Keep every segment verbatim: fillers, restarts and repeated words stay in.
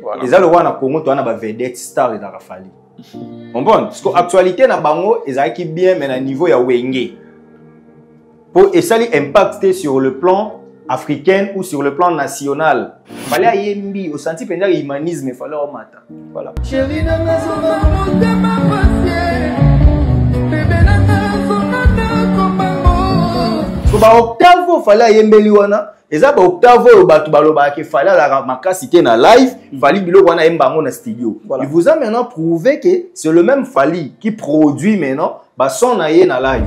Et ça le roi na Congo tu as na ba vedette star de la Fali. Comprendre parce que actualité na bango ezaki bien mais na niveau ya wenge. Pour et ça impacter sur le plan africain ou sur le plan national. Fallait ayembi au senti pendant l'humanisme il fallait au matin. Voilà. So ba octave fallait ayembeli wana eza ba octave o batu baloba ke fallait la makasité na live fallait biloko wana embango na studio. Il vous a maintenant prouvé que c'est le même Fally qui produit maintenant ba son na ye na live.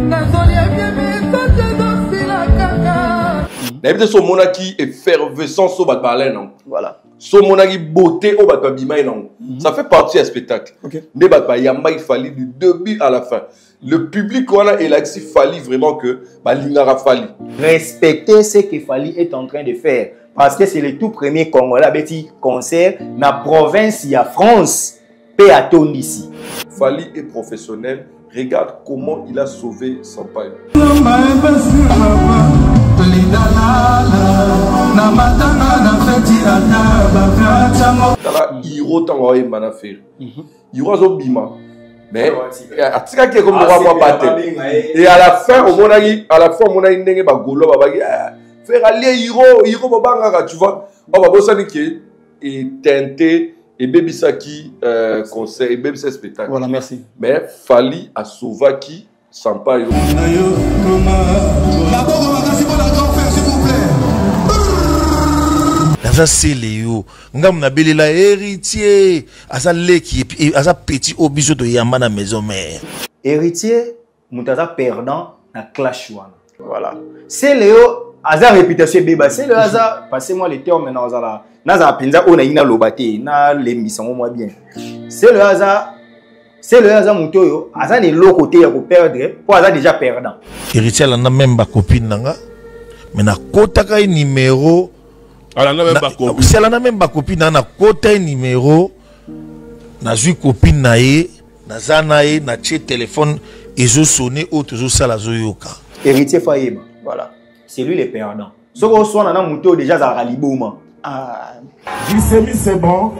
N'habite son monaki effervescence au batbalé non. Voilà. Son monaki beauté au batbabimay non. Ça fait partie du spectacle. Ne batba yamba il fallait du début à la fin. Le public on a il a fallu vraiment que balingara Fally. Respecter ce que Fally est en train de faire parce que c'est le tout premier Congolais petit concert na province ya France pe à ton ici. Fally est professionnel. Regarde comment il a sauvé son père. Tala hiro tango e mana faire. Hiro zo bima. Mais atika qui comme roi moi battre. Et à la fin au monagi à la fin on a ndenge ba golo ba bagi faire aller hiro hiro babanga tu vois. On va bosser que et tenter et Bebisaki euh, concert et Bebisaki spectacle. Voilà, merci. Mais Fally a sauvé qui sans pas yo. Asa Léo, ngam na belela héritier, asa leki et asa petit obiso de yamba na maison mère. Héritier, mutaza perdant na clash one. Voilà. C'est Léo, asa réputation beba, c'est le asa, passez-moi les termes maintenant asa naza penza ona ina lobate na l'émission moi bien. C'est le asa, c'est le asa mutoyo, asa ne lo côté ya ko perdre, pour asa déjà perdant. Héritier la na même ba copine nanga, mais na kotaka numéro. Alors, on a même copine. Si elle a même pas copine, on a côté numéro, na ju copine na ye, na zana ye, na tché téléphone, et je sonne au toujours ça la zoyoka. Héritier Fayeba, voilà. C'est lui le perdant. Ce qu'on soit dans un mouton déjà à Ralibouma. Ah. Glycémie c'est bon.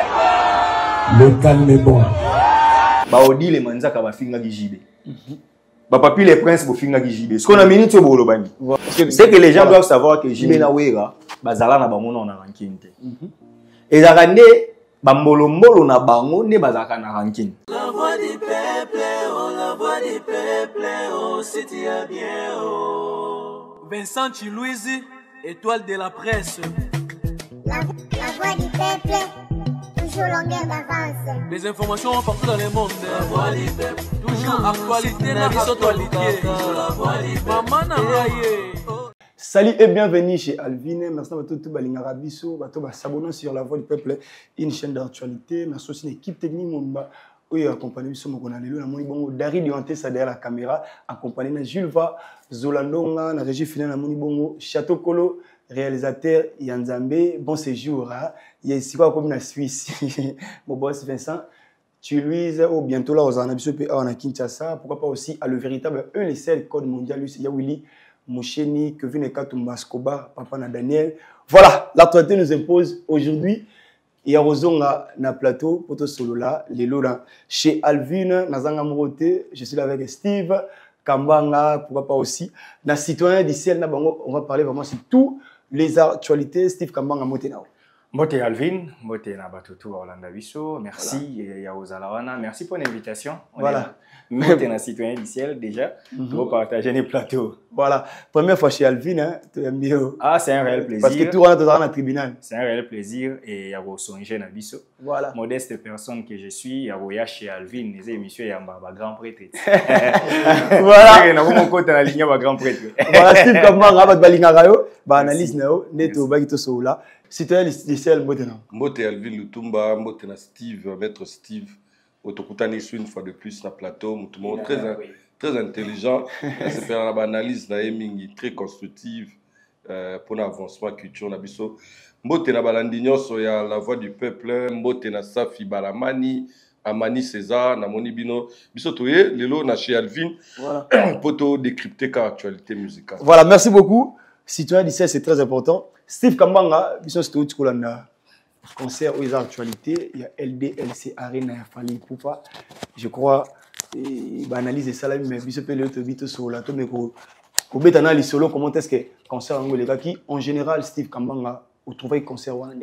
Le calme est bon. Bah on dit les manzaka va finir gijibe. Bah papi les princes vont finir gijibe. Ce qu'on a minute au bolobani. C'est que les gens doivent savoir que gibe na wera. Bazala na bango na ranking te. Et za nde bambolo mbolo na bango ne bazaka na ranking. La voix du peuple, oh la voix du peuple, oh c'est bien oh. Vincent Chilouise, étoile de la presse. La, la voix du peuple, toujours longueur d'avance. Les informations partout dans le monde. La voix du peuple, toujours actualité na actualité. La voix du peuple. Maman na maye. Salut et bienvenue chez Alvin. Merci à tous les Arabiso, à tous s'abonner sur La Voix du Peuple, une chaîne d'actualité. Merci aussi à l'équipe technique qui est accompagnée de Dari Dianté, c'est derrière la caméra, accompagné de Jules Va, Zolandonga, la régie finale de Monibongo, Château Kolo, réalisateur Yanzambe, bon séjour. Il y a ici quoi comme la Suisse. Mon boss Vincent, tu lui ou bientôt là aux Arabiso, on a Kinshasa, pourquoi pas aussi à le véritable un les seuls code mondial, lui, c'est Yawili. Moucheni, Kevin Ekatumba Skoba, Papa na Daniel. Voilà, l'actualité nous impose aujourd'hui. Il y a Rozonga na plateau, poto solo là, les lola chez Alvin, Nazanga Morote, je suis là avec Steve, Kambanga, pourquoi pas aussi. Na citoyen d'ici, on va parler vraiment sur toutes les actualités. Steve Kambanga Motenao. Mote Alvin, Mote na Batutu Orlando Bisso, merci Yaozalawana, merci pour l'invitation. Voilà. Mote na citoyen d'ici déjà, pour partager les plateaux. Voilà, première fois chez Alvin, hein, tu aimes bien. Ah, c'est un réel plaisir. Parce que tout rentre dans le tribunal. C'est un réel plaisir et Yaro Songe na Bisso. Voilà. Modeste personne que je suis, Yaro ya chez Alvin, les émissions Yamba, grand prêtre. Voilà. On a mon côté la ligne grand prêtre. Voilà, Steve Kambanga, va te balingarayo, ba analyse nao, neto bagito soula. Citoyen d'ici, Motena. Mote Alvin Lutumba, Motena Steve, maître Steve. Autokutani une fois de plus na plateau, tout le monde très très intelligent, c'est faire une analyse très constructive pour l'avancement culture na biso. Mbote na balandinyo so ya La Voix du Peuple, mbote na Safi Balamani, Amani César, na moni bino biso toye lelo na chez Alvin. Voilà. Pour décrypter car actualité musicale. Voilà, merci beaucoup. Citoyen d'ici, c'est très important. Steve Kambanga, biso c'est tout kolanda. concert aux actualités, il y a L D L C Arena, il y a Fali Poupa. Je crois, il analyse ça là, mais il peut le faire sur la tombe. Mais pour bétana les solos, comment est-ce que concert en les gars qui, en général, Steve Kambanga, vous trouvez concert ou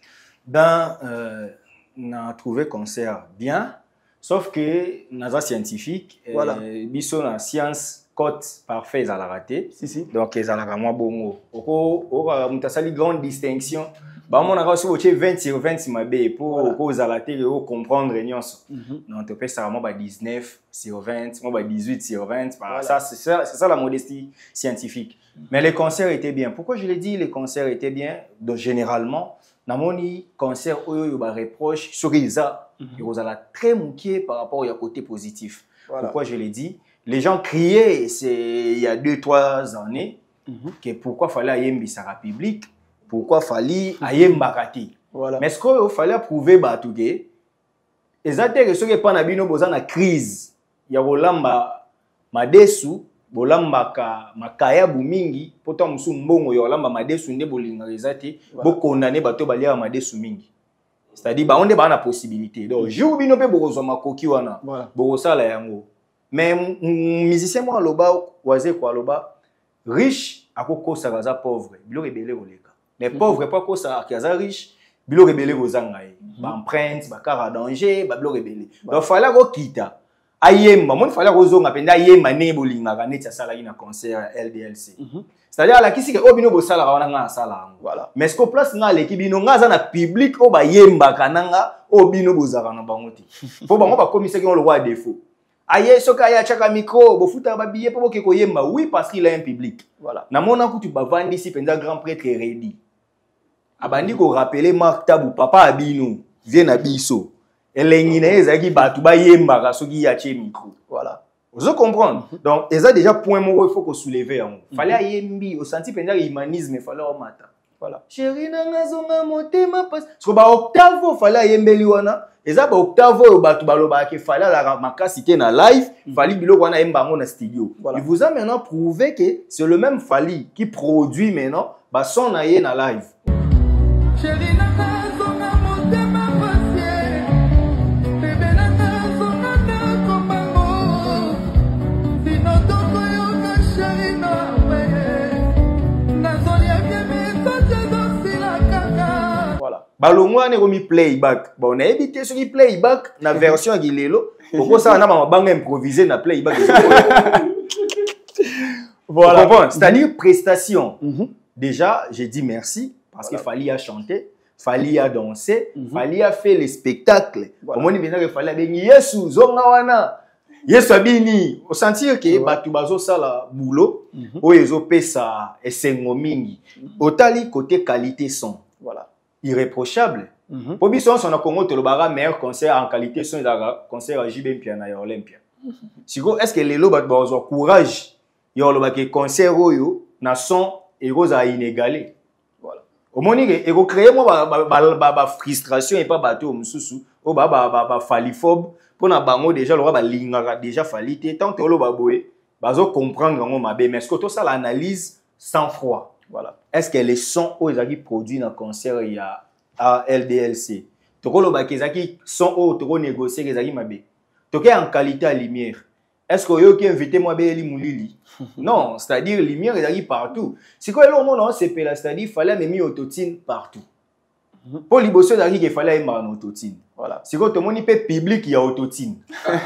Ben, euh, on a trouvé concert bien, sauf que dans scientifique, voilà. euh, biso na science cote parfait à la raté. Si si. Donc ils allaient vraiment bon. Au au mutasali grande distinction. Bah mon a reçu au vingt sur vingt si ma bé pour pour à la télé pour comprendre réunion. Donc tu peux ça moi dix-neuf sur vingt, moi dix-huit sur vingt. Ça c'est ça c'est ça la modestie scientifique. Mais les concerts étaient bien. Pourquoi je l'ai dit les concerts étaient bien? Donc généralement na moni concert oyo yo ba reproche sur Isa, ils ont très moqué par rapport au côté positif. Pourquoi je l'ai dit? Les gens criaient, c'est il y a deux, trois années, mm-hmm. que pourquoi fallait ayembi sa République, pourquoi fallait ayemba kati. Voilà. Mais ce qu'il fallait prouver, bah tout est, exactement que ce qui est pas nabino boza na crise, il y a bolamba madesu, bolamba ka makaya bumingi, pourtant musu mbongo yolamba madesu nde bolinga ezati, bo condamner bato balia madesu mingi. C'est-à-dire bah on est ba na possibilité. Donc jour bino pe bozo makoki wana, bozo sala yango. Mais musicien moi loba waze quoi loba riche akoko sagaza pauvre bilo rebele oleka mais pauvre pas ko sa kaza riche bilo rebele ozanga e ba empreinte ba car à danger ba bilo rebele donc fallait ko kita ayemba mon fallait ko zonga penda ayemba ne bolinga ka neti sala ina concert L D L C c'est-à-dire la kisi ke obino bo sala wana nga sala voilà mais ce que place nga le kibino nga za na public o ba yemba kananga obino bozaka na bangoti faut bango ba commissaire qui ont le roi défaut. Aïe, ce qu'il y a chaque micro, vous foutez un billet pour que vous ayez oui, parce qu'il a un public. Voilà. Dans mon coup, tu vas vendre ici, pendant grand prêtre est ready. Abandi ko rappeler Marc Tabou, papa Abino, vient à Bisso. Et l'engine, zaki batu ba yemba ka soki ya che micro. Voilà. Vous comprenez? Donc, et ça déjà point mot il faut qu'on soulève. Fallait yembi, au senti pendant l'humanisme, il fallait au matin. Voilà. Chérie nanga zonga motema passe. Parce que ba octave fallait yembeli wana. Et ça, octave, batu baloba ke fallait la makasité na live, fallait bilo wana embango na studio. Il vous a maintenant prouvé que c'est le même Fally qui produit maintenant ba son na ye na live. Balongo ane komi playback. Bon, on a évité ce qui playback na version Aguilelo. Pourquoi ça on a ma banque improvisé na playback. Voilà. C'est-à-dire prestation. Mm-hmm. Déjà, j'ai dit merci parce voilà. qu'il fallait à chanter, fallait à danser, mm-hmm. fallait à faire les spectacles. Au moins maintenant il fallait bien Yesu zonga wana. Yesu abini. Au sentir que batu bazo sala boulot, o ezo pesa esengo mingi. Otali côté qualité son. Voilà. Irréprochable. Mm-hmm. Pour Bisson, on a Congo Tolobara meilleur concert en qualité son d'aga concert à J B M P na Olympia. Sigo est-ce que les lots bat bazo courage yo lo ba ke concert oyo na son et rose à inégalé. Voilà. Au moni que ego créer moi ba ba ba frustration et pas bateau mususu o ba ba ba faliphobe pour na bango déjà le roi ba lingaka déjà falité tant que lo ba boé bazo comprendre ngo mabe mais est-ce que tout ça l'analyse sans froid. Voilà. Est-ce que les sons aux qui produits dans le concert il y a à L D L C? Toko lo ba kezaki son au toko négocier kezaki mabe. Toko en qualité à lumière. Est-ce que yo qui invité moi be li mulili? Non, c'est-à-dire lumière ezaki partout. Si quoi le monde c'est pela c'est-à-dire fallait même autotune partout. Pour liboso d'arriver qu'il fallait aimer en autotune. Voilà. Si quoi tout le monde peut public il y a autotune.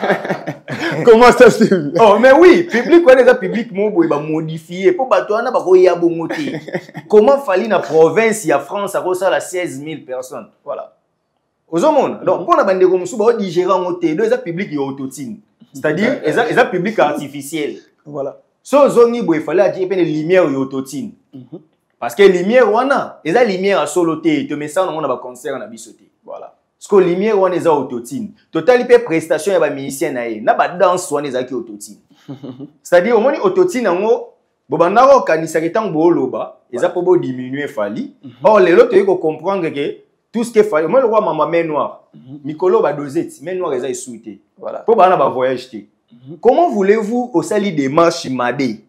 Comment ça se fait? Oh mais oui, public quoi déjà public mon boy va modifier pour batoana ba ko ya bongoté. Comment fallait na province il y a France à ça la seize mille personnes. Voilà. Aux hommes donc pour na bande comme sous ba digérer en hôtel, deux public il y a autotune. C'est-à-dire ils ont public artificiel. Voilà. So zoni boy fallait dire peine lumière il y a autotune. Parce que lumière wana, eza lumière à soloté, te met ça on a ba concert na bisoté. Voilà. Parce que lumière wana eza autotune. Total pe prestation ya ba musicien na ye, na ba danse wana eza ki autotune. C'est-à-dire au moins autotune ngo bobanda ko kanisa ketang boloba, eza po bo diminuer Fally. Or les autres ko comprendre que tout ce que Fally, moi le roi maman main noire, Mikolo ba dosette, main noire eza souhaité. Voilà. Po bana ba voyage té. Comment voulez-vous au sali démarche madé?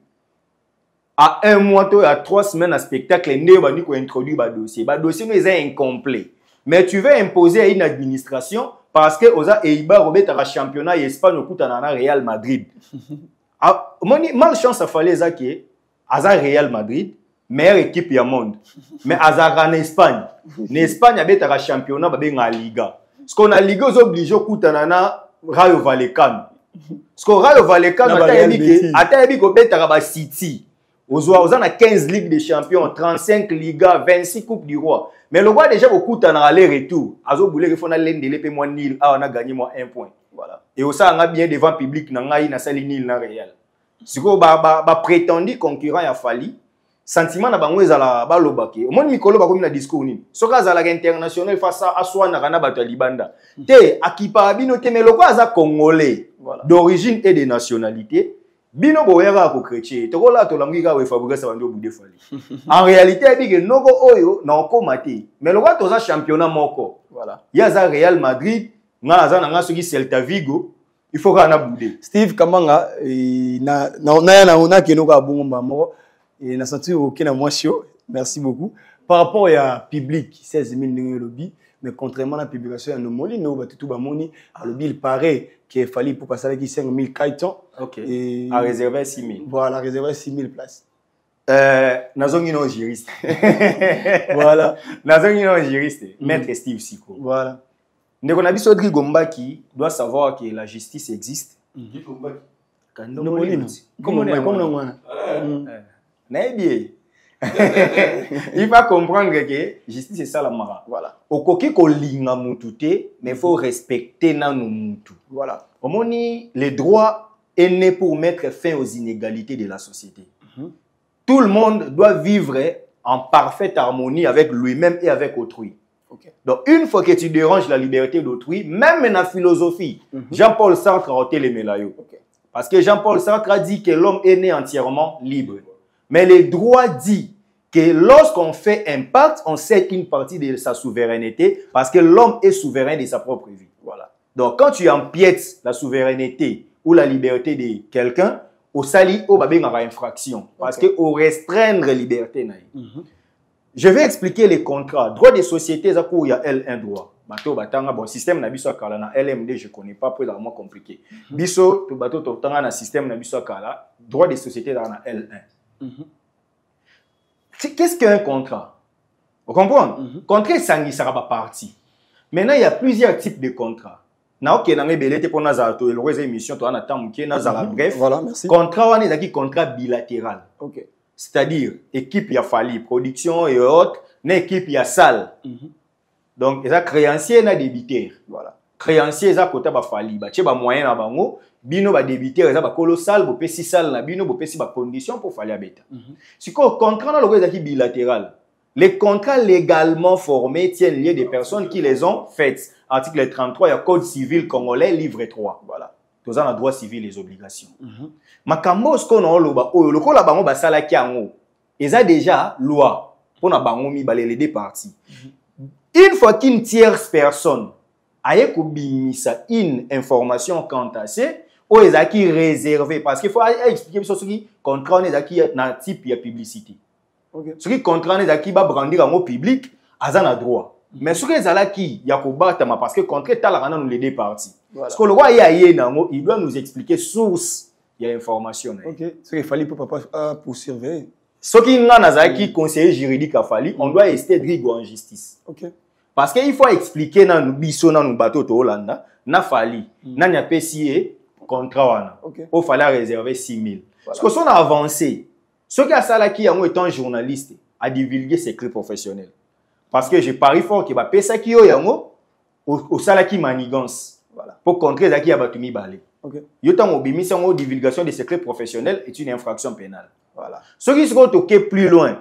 À un mois, à trois semaines à spectacle, nous avons introduit le dossier. Le dossier nous est incomplet. mais tu veux imposer à une administration parce que oza eiba robeta ka championnat Espagne okuta na Real Madrid. Ah, moni malchance a fallu ça que aza Real Madrid meilleure équipe du monde. Mais aza en Espagne. En Espagne abeta ka championnat ba benga Liga. Parce qu'on a Liga aux obligés okuta na Rayo Vallecano. Parce que Rayo Vallecano ata yebi ko beta ka City. Ozoa ozana quinze Ligues des Champions, trente-cinq Ligas, vingt-six Coupes du Roi. Mais le roi déjà beaucoup dans aller-retour. Azo boule que fona l'endele pe moi nil, ah on a gagné moi un point. Voilà. Et au ça on a bien devant public na ngai na sali nil na Real. Siko ba ba, ba prétendu concurrent ya fali. Sentiment na bango ezala ba lobake. Mon mikolo ba komi na discours ni. Soka za la international face à soi na kana bato libanda. Te akipa bino te mais le roi aza congolais. Voilà. D'origine et de nationalité. Bino boyera ko chrétien to la to languika we fabriquer ça bando boudé fali en réalité bi que noko oyo na ko maté mais le roi to za championnat moko voilà ya za Real Madrid nga za na nga soki Celta Vigo il faut kana boudé Steve Kamanga na na na na ona ke noko abungo mamo et na senti aucun motion merci beaucoup par rapport à public seize mille ndenge lobby mais contrairement à la publication à nos moli no batutu ba moni à lobby il paraît qu'il fallait pour passer avec cinq mille kaitons. Ok. Et à réserver six mille. Voilà, réserver six mille places. Euh, Nazongi non juriste. Voilà. Nazongi non juriste. Mm. Maître Steve Siko. Voilà. Ndeko na biso Dri Gombaki doit savoir que la justice existe. Qui Gombaki? Kando molino. Comment on comment on wana? Na bien. Il va comprendre que justice c'est ça la mara. Voilà. Okoki ko linga mutute, mais faut respecter nanu mutu. Voilà. Omoni le droit est né pour mettre fin aux inégalités de la société. Mm-hmm. Tout le monde doit vivre en parfaite harmonie avec lui-même et avec autrui. Okay. Donc une fois que tu déranges la liberté d'autrui, même dans la philosophie, mm-hmm. Jean-Paul Sartre a ôté les mélaillots. Okay. Parce que Jean-Paul Sartre a dit que l'homme est né entièrement libre. Mais le droit dit que lorsqu'on fait un pacte, on cède une partie de sa souveraineté parce que l'homme est souverain de sa propre vie. Voilà. Donc, quand tu empiètes la souveraineté ou la liberté de quelqu'un, au sali, au babé n'aura infraction. Parce okay. que au restreindre la liberté, mm-hmm. Je vais expliquer les contrats. Droit des sociétés, il y a L un droit. Bateau batanga bon système na biso kala na L M D je connais pas peu vraiment compliqué. Mm-hmm. Biso to bateau to tanga na système na biso kala droit des sociétés dans na L un. Mm-hmm. Qu'est-ce qu'un contrat? Vous comprenez? Mm-hmm. Contrat sangi sera pas parti. Maintenant il y a plusieurs types de contrats. Na ok na ngebelete pour na za to eloreza émission to na temps ke na za la bref. Voilà, merci. Contrat wana ezaki contrat bilatéral. OK. C'est-à-dire équipe ya fali production et autres, na équipe ya salle. Mm-hmm. Donc eza créancier na débiteur. Voilà. Créancier eza kota ba fali ba tie ba moyen na bango. Bino ba débiteur eza ba colossal bo pesi sal na bino bo pesi ba condition pour fali abeta. Mm-hmm. Si ko contrat na logo ezaki bilatéral. Les contrats légalement formés tiennent lieu des personnes qui les ont faites. Article trente-trois, il y a Code civil congolais, livre trois. Voilà. Tous en droit civil les obligations. Makambo ce qu'on a loba o le ko la bango ba sala ki ango. Eza déjà loi pour na bango mi balé les deux parties. Une fois qu'une tierce personne a ko bimisa une information quant à c'est o ezaki réservé parce qu'il faut expliquer ce qui contrat ezaki na type ya publicité. Okay. Ce qui contraint les acquis va brandir en mot public, à un droit. Mais ce qui est là qui y a parce que contre tal rana nous les deux parties. Parce que le roi il doit nous expliquer source il y a information. OK. Ce qu'il fallait pour papa pour surveiller. Ce qui n'a pas qui conseiller juridique a fallu, on doit rester drigo en justice. OK. Parce qu'il faut expliquer dans nous biso dans nous bateau to Hollanda, n'a fallu, n'a n'y a pas si contrat wana. OK. Il fallait réserver six mille. Parce que si on a avancé ce qui a ça là qui est journaliste a divulgué ses secrets professionnels. Parce que je parie fort qu'il va payer ça qui est au salaire qui manigance. Voilà. Pour contrer ça qui a battu balé. OK. Yotan obimi sans divulgation des secrets professionnels est une infraction pénale. Voilà. Ce qui se retrouve plus loin.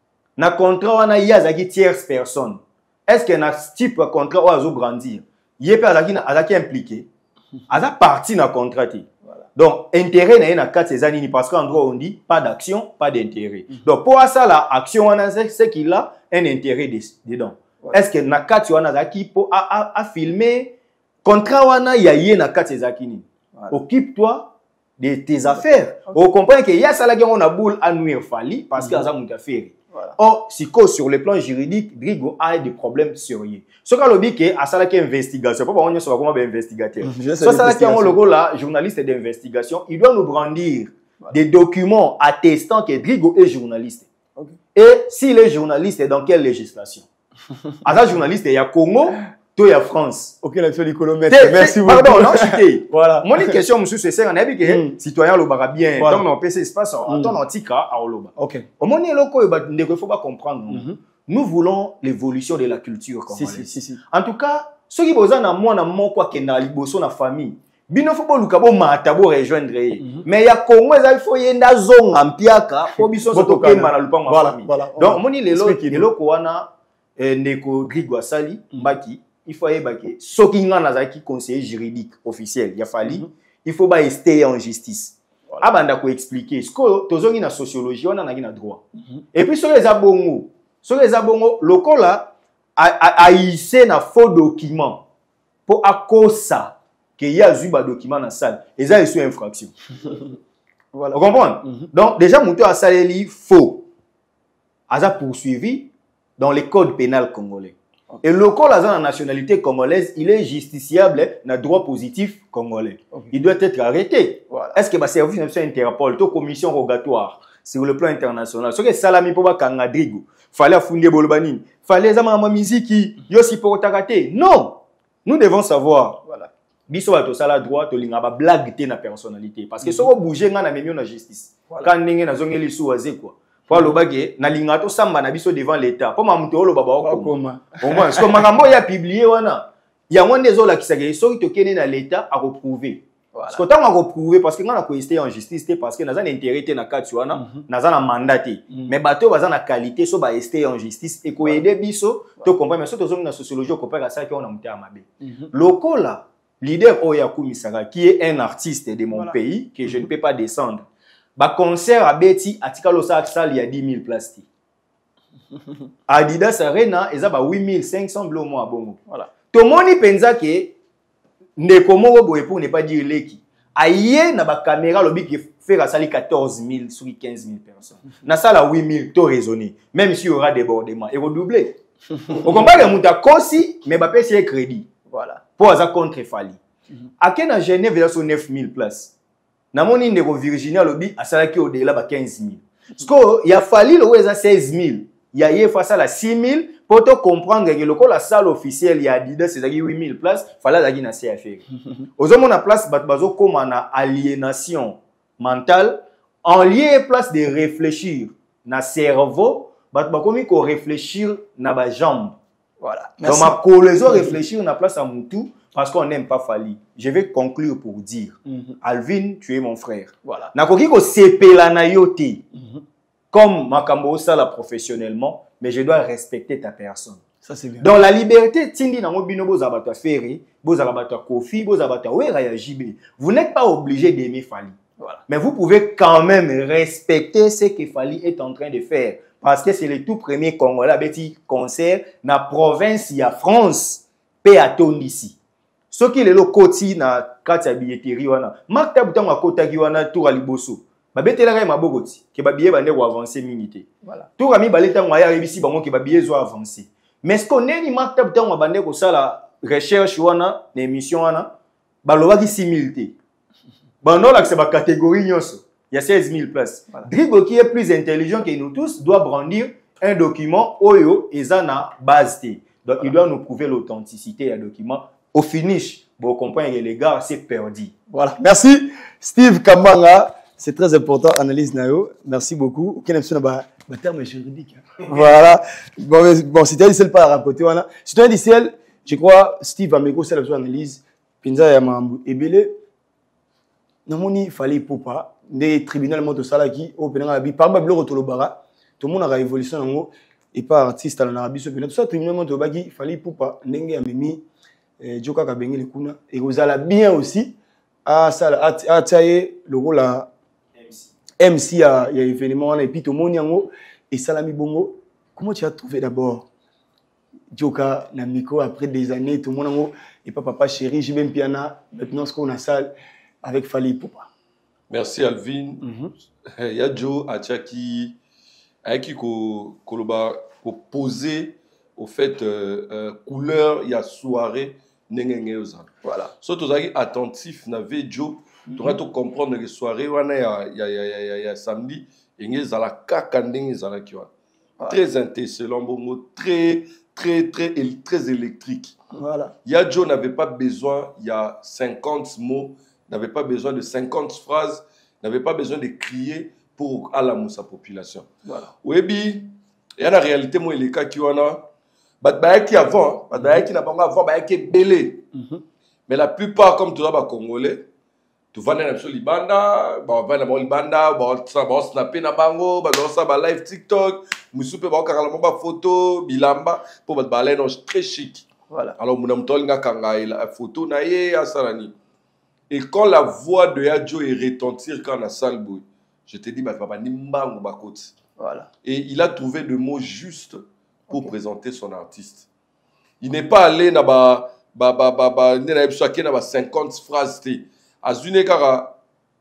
Na contrat on a y a zaki tierce personne. Est-ce que na type contrat ou azo grandir? Yé pas zaki na zaki impliqué. Aza partie na contrat. Donc, intérêt n'a pas ces années parce qu'en droit, on dit pas d'action, pas d'intérêt. Mm -hmm. Donc, pour ça, la action, c'est qu'il a un intérêt dedans. Ouais. Est-ce que n'a pas tu as qui pour à filmer contrat wana ya yé n'a pas ces akini. Occupe-toi de tes affaires. Okay. On comprend que y a ça là qui on a boule à nuire fali parce que ça m'a affaire. Voilà. Or, si sur le plan juridique, Drigo a des problèmes sérieux. Ce qu'on a dit que à ça qui investigation, pas on soit comment investigateur. Ça ça qui est logo là, journaliste d'investigation, il doit nous brandir voilà. des documents attestant que Drigo est journaliste. Okay. Et s'il est journaliste, dans quelle législation? À ça journaliste, il y a Congo. Il y a France. Ok, l'action du colomètre. Merci beaucoup. Pardon, non, je Voilà. Mon question, monsieur, c'est un avis que citoyen le bara bien. Donc, dans le P C espace, en temps antique, à Oloba. Ok. Au moment où il ne faut pas comprendre, nous voulons l'évolution de la culture. Si, si, si, si. En tout cas, ceux qui besoin de moi, moi, quoi, qui n'a liboso na famille. Bino faut pas le cabo matabo rejoindre. Mais il y a Congo, il faut y aller zone en piaka. Pour biso so toke manalupa ma famille. Donc, mon il est là, il est là, koana, neko Grigwa Sali, Mbaki. Il faut y aller. Ce qui est un conseiller juridique officiel, il a fallu, mm -hmm. il faut rester en justice. Voilà. Abanda ko expliquer. Ce que tu as en sociologie, on a un droit. Mm -hmm. Et puis sur les abongo, sur les abongo, le cas là a hissé un faux document pour à cause ça qu'il y a eu un document dans la salle. Et ça est une infraction. Voilà. Vous comprenez? Mm -hmm. Donc déjà mon a salé faux. A ça poursuivi dans les codes pénals congolais. Okay. Et le col à la nationalité congolaise, il est justiciable dans le droit positif congolais. Okay. Il doit être arrêté. Voilà. Est-ce que le service national Interpol, la commission rogatoire sur le plan international, ce que Salami Poba Kangadrigo, fallait fonder Bolbanine, fallait Zamama Miziki, Yossi Porotagate. Non! Nous devons savoir. Voilà. Biso a tout ça la droit, to lingaba blague na personnalité. Parce que si on bouge, on a même la justice. Quand on a zongeli sous quoi. Pour le bagage, na lingato samba na biso devant l'État. Pour mamuto lo baba okoma. Au moins, ce que makambo ya publié wana. Il y a moins des autres qui s'agissent, so to kene na l'État à reprouver. Ce que t'as à reprouver parce que on a coïsté en justice, c'est parce que na za intérêt na kati wana, na za na mandaté. Mais bateau baza na qualité, so ba esté en justice et ko aider biso, to comprendre mais so to zone na sociologie ko pas ça qui on a monté à mabe. Loko là, leader Oyaku Misara qui est un artiste de mon pays que je ne peux pas descendre. Ba concert à Betty à Tikalosa salle il y a dix mille places. Adidas Arena ils a ba huit mille cinq cents blo mois bongo. Voilà. Tout le monde pensa que ne komo boye pour ne pas dire leki. Aïe na ba caméra lobi qui fait la salle quatorze mille sur quinze mille personnes. Na salle à huit mille to raisonner même s'il y aura débordement et redoubler. On comprend que muta kosi mais ba payer crédit. Voilà. Pour ça contre Fali. À quel à Genève il y a neuf mille places. Na moni ndeko Virginia lobi asalaki au-delà ba quinze mille. Parce que il a fallu le weza seize mille. Il y a eu face à la six mille pour te comprendre que le la salle officielle il y a Adidas c'est huit mille places, fallait la na C F R. Aux hommes on a place bat bazo comme on a aliénation mentale en lieu place de réfléchir na cerveau, bat ba comme ko réfléchir na ba jambe. Voilà. Donc ma colezo réfléchir na place à Moutou. Parce qu'on n'aime pas Fali. Je vais conclure pour dire, mm-hmm. Alvin, tu es mon frère. Voilà. Nakoki ko sepela na yote. Comme Makambo sala professionnellement, mais je dois respecter ta personne. Ça c'est bien. Dans la liberté, tindi na mobino boza bata ferry, boza bata kofi, boza bata wera ya jibe. Vous n'êtes pas obligé d'aimer Fali. Voilà. Mais vous pouvez quand même respecter ce que Fali est en train de faire parce que c'est le tout premier Congolais petit concert na province ya France pe aton ici. Ce qui est le côté na kati billetterie wana makta butango akotaki wana tour liboso babetela ka mabogoti ke babiye bande ko avancer minute voilà tour ami baleta ngwa ya rebisi bango ke babiye zo avancer mais ce qu'on est ni makta butango bande ko sala recherche wana na émission wana balobaki six mille te bando la c'est ba catégorie nyonso il y a seize mille places voilà. Drigo qui est plus intelligent que nous tous doit brandir un document oyo ezana base te donc voilà. Il doit nous prouver l'authenticité du document. Au finish, vous comprenez que les gars, c'est perdu. Voilà. Merci, Steve Kambanga. C'est très important, analyse Nayo. Merci beaucoup. Quel est le terme juridique? Voilà. Bon, bon si tu as dit celle pas à raconter, voilà. Si tu as dit celle, je crois, Steve Amego, c'est la analyse. Pinza Yamambu. Ebele, il fallait pour pas. Des tribunaux de Salaki, au Pénal, par Bablo Rotolobara, tout le monde a la révolution, et pas artiste à l'Arabie, tout ça, tribunal de Bagi, il fallait pour pas. Nengue Amimi. Joka Kabenge le Kuna et vous allez bien aussi à ça à tailler le rôle à M C il y a événement et puis tout le monde yango et Salami Bongo. Comment tu as trouvé d'abord Joka Namiko après des années tout le monde yango et pas papa chéri j'ai même piana maintenant ce qu'on a salle avec Fali Poupa. Merci Alvin. Il y a Joe Achaki avec qui ko koloba ko poser au fait euh, euh, couleur il y a soirée nengenge ozana voilà so tozaki attentif na vejo tu vas comprendre que soirée wana ya ya ya ya ya samedi engé zala kaka ndenge zala ki wana très intéressant bongo très très très très électrique voilà ya Joe n'avait pas besoin il y a cinquante mots n'avait pas besoin de cinquante phrases n'avait pas besoin de crier pour alamusa sa population voilà webi ya na réalité moi les cas qui wana bat ba qui avant bat ba qui na bango avant ba qui belé mais la plupart comme tout ba congolais tu vas dans le libanda ba va na libanda ba ça ba snapper na bango ba ça ba live TikTok musupe ba karala ba photo bilamba pour ba ba non très chic voilà alors mon amtol nga kanga la photo na ye asarani et quand la voix de Yadjo est retentir quand la salle bouille je te dis bah papa nimbango ba côté voilà et il a trouvé de mots justes pour okay. présenter son artiste. Il n'est pas allé na ba ba ba ba ba na chacun na ba cinquante phrases té azune kara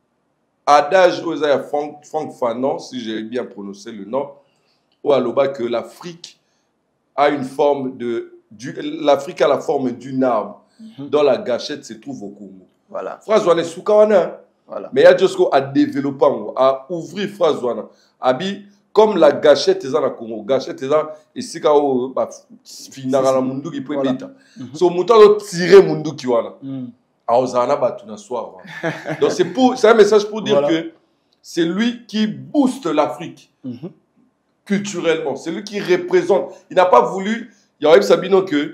adage oza Franck Franck Fanon si j'ai bien prononcé le nom ou aloba que l'Afrique a une forme de l'Afrique a la forme d'une arbre mm-hmm. dont la gâchette se trouve au Congo. Voilà. Phrase wana soukawana. Voilà. Mais il y a jusqu'à à développer à ouvrir phrase wana. Abi comme la gâchette est dans Congo, gâchette est dans et si ka o finara la mundu qui peut bita. So muta do tirer mundu qui wana. A ozana batu na soir. Donc c'est pour c'est un message pour dire voilà. que c'est lui qui booste l'Afrique mm-hmm. culturellement, c'est lui qui représente. Il n'a pas voulu il y a Sabino que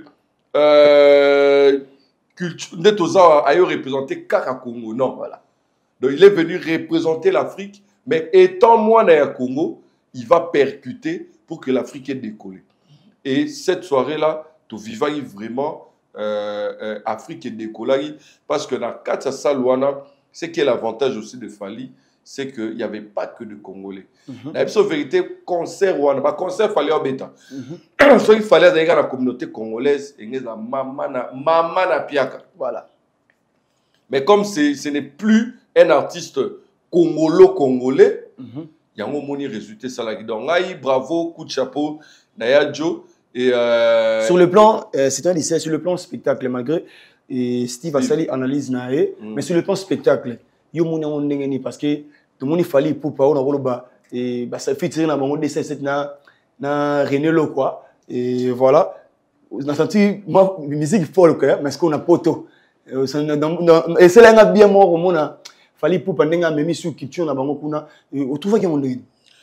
euh culture netoza ayo représenter Kaka Congo non voilà. Donc il est venu représenter l'Afrique mais étant moi dans Congo il va percuter pour que l'Afrique ait décollé. Et cette soirée-là, tu vivas vraiment euh, euh, Afrique est décollée parce que dans quatre Salouana, ce qui est l'avantage aussi de Fali, c'est qu'il n'y avait pas que de Congolais. Mm-hmm. La même vérité, concert Wana, bah concert fallait en bêta. Mm-hmm. Il fallait d'aller dans la communauté congolaise et la maman na maman na piaka. Voilà. Mais comme ce n'est plus un artiste congolo-congolais, mm-hmm. il y a un moment où résulté ça là. Donc, bravo, coup de chapeau, Naya Joe. Et euh... sur le plan, euh, c'est un lycée, sur le plan spectacle, malgré et Steve Assali analyse Naé, mm. mais sur le plan spectacle, il y a un monde parce que tout le monde fallait pour pas on a bas et bah ça fait tirer dans mon décès cette na na René Lo quoi et voilà. On a senti moi musique folle quoi, mais ce qu'on a poto et c'est là on bien mort au monde fallait pour pendant nga même sur culture na bango kuna on trouve qu'il monde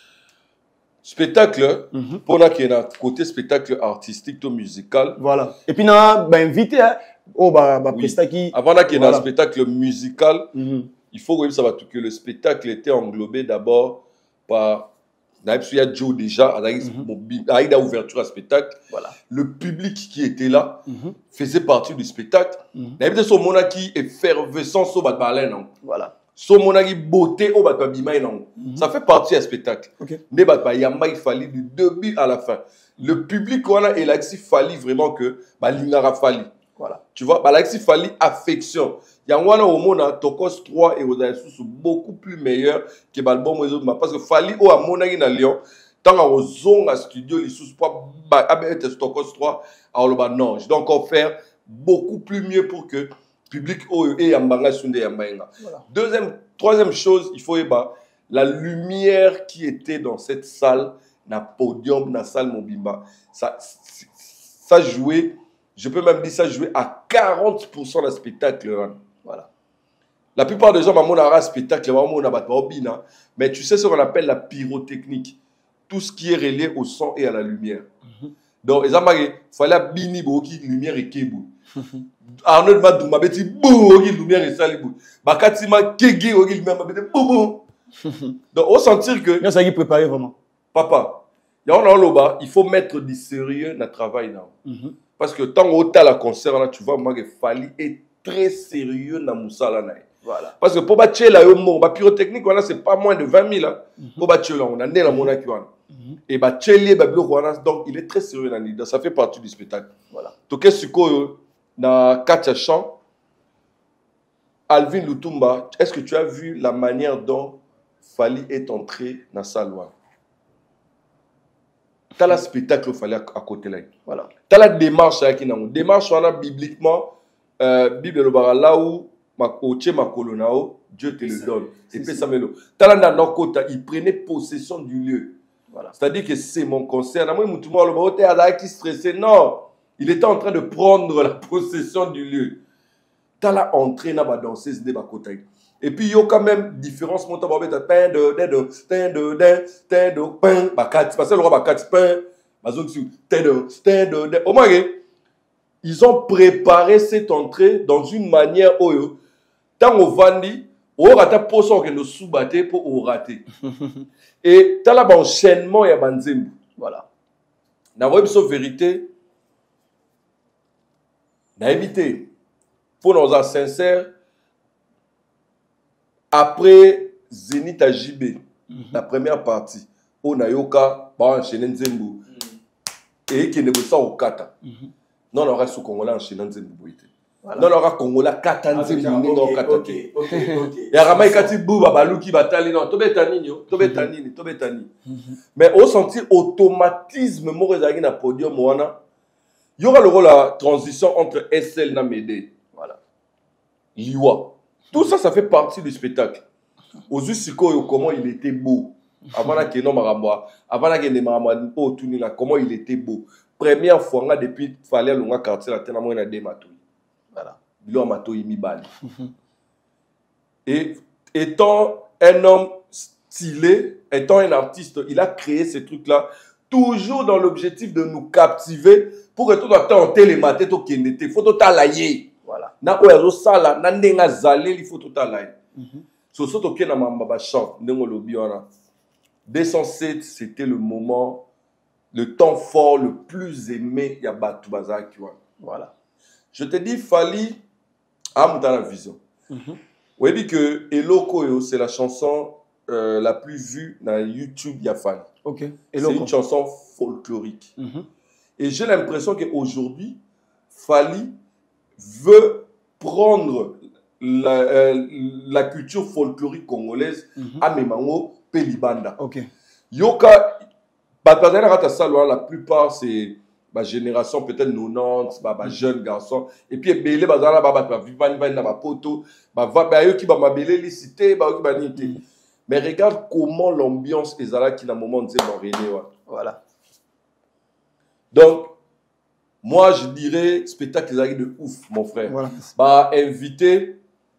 spectacle mm-hmm. pour la qui est dans côté spectacle artistique tout musical voilà et puis na bah invité oh bah bah oui. Qui avant là qui est voilà. Dans le spectacle musical mm-hmm. il faut que ça va tout que le spectacle était englobé d'abord par il y a Joe déjà avec mm-hmm. la ouverture à spectacle voilà. Le public qui était là mm-hmm. faisait partie du spectacle mm-hmm. il y a son mona qui effervescent sur bat baleine voilà son monagi beauté au bat bimay non ça fait partie du spectacle ne bat ba yamba il fallait du début à la fin le public on a Elaxi fallait vraiment que ba lingara fallait voilà tu vois ba Elaxi fallait affection yangwana au mona Tokos trois et aux sont beaucoup plus meilleurs que balbum parce que fallait au monagi na Lyon tant à ozonga studio les sous pas ba abete Tokos trois alors bah non je dois encore faire beaucoup plus mieux pour que public et yambanga sunde yambaenga. Deuxième, troisième chose, il faut eba la lumière qui était dans cette salle, na podium, na salle Mobimba, ça, ça jouait, je peux même dire ça jouait à quarante pour cent de spectacle. Voilà. La plupart des gens m'ont un spectacle, mais tu sais ce qu'on appelle la pyrotechnique, tout ce qui est relié au son et à la lumière. Mm-hmm. Donc, il fallait bini boki lumière et kebou. Arnold Madouma beti bou ogi lumière et salibou. Bakatima kege ogi lumière beti bou bou. Donc on sentir que non ça y préparé vraiment. Papa, il y a un loba, il faut mettre du sérieux dans le travail là. Mm-hmm. Parce que tant au ta la concert là, tu vois moi que fallait être très sérieux dans musala na. Voilà. Parce que pour battre là yo mo, ba pyrotechnique voilà, c'est pas moins de vingt mille là. Mm-hmm. Pour battre là, on a né la mona qui wana. Et bah tchelé ba bloc wana, donc il est très sérieux dans l'idée, ça fait partie du spectacle. Voilà. To qu'est-ce que dans Katia Chant, Alvin Lutumba, est-ce que tu as vu la manière dont Fali est entré dans sa loi? T'as la spectacle il fallait à côté là. Voilà. T'as la démarche là qui n'a démarche on a bibliquement euh, Bible le bara là où ma coach ma colonao Dieu te le donne. Et puis ça me le. T'as là dans côté il prenait possession du lieu. Voilà. C'est-à-dire que c'est mon concert. Moi tout le monde le bara là qui stressé non. Il était en train de prendre la possession du lieu. T'as là entré dans la danseuse de ma côté. Et puis, il y a quand même différence. Mon temps, de de de de de de pain, bakati, parce que le roi bakati pain, bazon dessus, de de de. Au moins, ils ont préparé cette entrée dans une manière où, tant au vandi, on rata pour ça que nous sous-batté pour au rater. Et t'as là enchaînement, il y a banzembu. Voilà. Dans la vérité, n'a évité. Pour nous être sincères, après Zénith à J B, mm-hmm. la première partie, on a yoka, on a enchaîné Nzembo, et qui ne veut pas au kata. Non, on aura sous Congolais enchaîné Nzembo. Non, on aura Congolais kata Nzembo, non, kata. Et à Ramaï Kati Bouba, Balouki, Batali, non, Tobé Tanini, Tobé Tanini, Tobé Tanini. Mais au senti automatisme, moi, j'ai un podium, il y aura le rôle la transition entre S L et Médé. Voilà. Liwa. Tout ça, ça fait partie du spectacle. Aux yeux de comment il était beau. Avant que non maramba, avant que ne maramba au tunila, comment il était beau. Première fois, depuis fallait le quartier la tena moi na des matou. Voilà. Bilo matou il mi bali. Et étant un homme stylé, étant un artiste, il a créé ces trucs-là toujours dans l'objectif de nous captiver pour que tout le temps télématé to kenete, faut tout talayer. Voilà. Na oyazo sala na ndenga zalé il faut tout talayer. So so to kena mamba ba chant ndengo lobi wana. deux cent sept c'était le moment le temps fort le plus aimé ya batu bazaki wana. Voilà. Je te dis Fally a monté la vision. Mhm. Oui, dit que Eloko c'est la chanson euh, la plus vue dans YouTube ya Fally. OK. C'est une chanson folklorique. Mm-hmm. Et j'ai l'impression qu'aujourd'hui, Fally veut prendre la, euh, la culture folklorique congolaise mm-hmm. à Memango, Pelibanda. OK. Yoka, la plupart c'est ma génération peut-être quatre-vingt-dix, bah, bah, jeunes garçons. Et puis, belé, bah, bah, bah, bah, vivant, bah, bah, poto, bah, bah, bah, eux qui, bah, belé, les cités, bah, bah, nité. Mais regarde comment l'ambiance est là qui, dans le moment, c'est mon René, ouais. Voilà. Donc, moi, je dirais, spectacle de ouf, mon frère. Voilà. Bah, invité,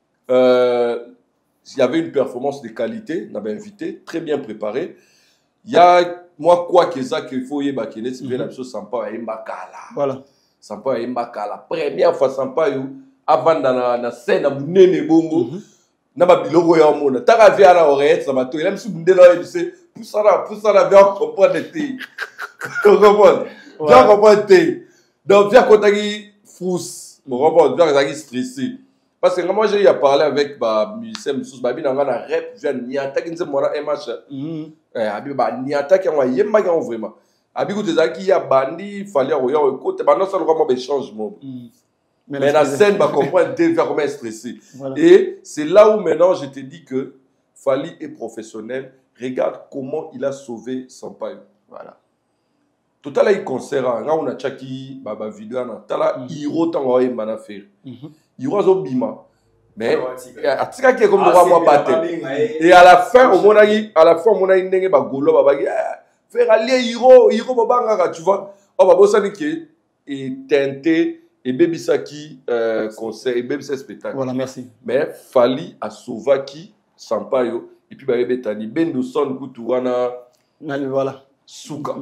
euh, il y avait une performance de qualité, on avait invité, très bien préparé. Il y a, moi, quoi que ça, qu'il faut y ait, c'est bien la chose, Sampa et Mbakala. Voilà. Sampa et Mbakala. Première fois, Sampa, avant dans la scène, on nene bongo. Na ba biloko ya mona. Taka via na oreille, ça m'a tout. Il aime se bounder là, il sait, poussara, poussara, viens comprendre le thé. Comprendre. Viens comprendre le thé. Donc, viens quand t'as frousse. Comprendre, viens quand t'as stressé. Parce que moi, j'ai parlé avec ma musicien, Moussous Babi, dans la rap, viens niata qui nous a M H. Eh, abi ba niata qui a yemma qui a vraiment. Abi quand t'as qui a bandi, il fallait regarder écoute, bah non ça le vraiment changement. Mais, Mais la scène va comprendre déjà comment stressé. Voilà. Et c'est là où maintenant je te dis que Fally est professionnel. Regarde comment il a sauvé Sampaio. Voilà. Tout à l'heure il concert, on a chaki baba vidéo na tala hiro tango e mana faire. Hiro zo bima. Mais atika qui est comme droit moi battre. Et à la fin au mona à la fin au mona ndenge ba golo baba faire aller hiro hiro babanga tu vois. Oh babo ça qui est teinté et Baby Saki euh, concert et Baby Saki spectacle. Voilà, merci. Mais Fally a sauvé qui Sampaio et puis Baby Tani Bendo Son Kutuwana. Voilà. Souka.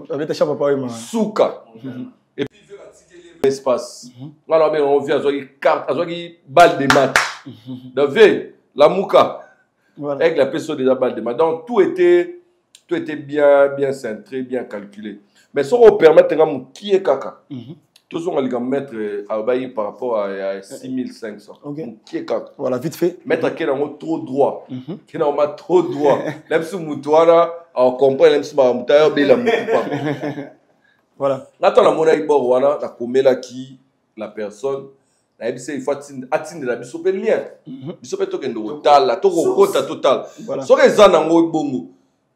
Souka. Et puis il veut attirer l'espace. Alors on vient à une carte, à une balle de match. Donc la mouka. Avec la personne déjà balle de match. Donc tout était tout était bien bien centré, bien calculé. Mais ça on permet de qui est caca. Tous on va mettre par rapport à six mille cinq cents. Qui est caca. Voilà, vite fait. Mettre qui est trop droit. Qui est trop droit. Même si Moutouana, on comprend, même si Moutouana, on la Moutouana. Voilà. Là, on a mon aïe Borwana, la coméla qui, la personne, il faut atteindre la bisope lien. Bisope token de total, la toko kota total. Voilà. So que ça n'a pas bongo.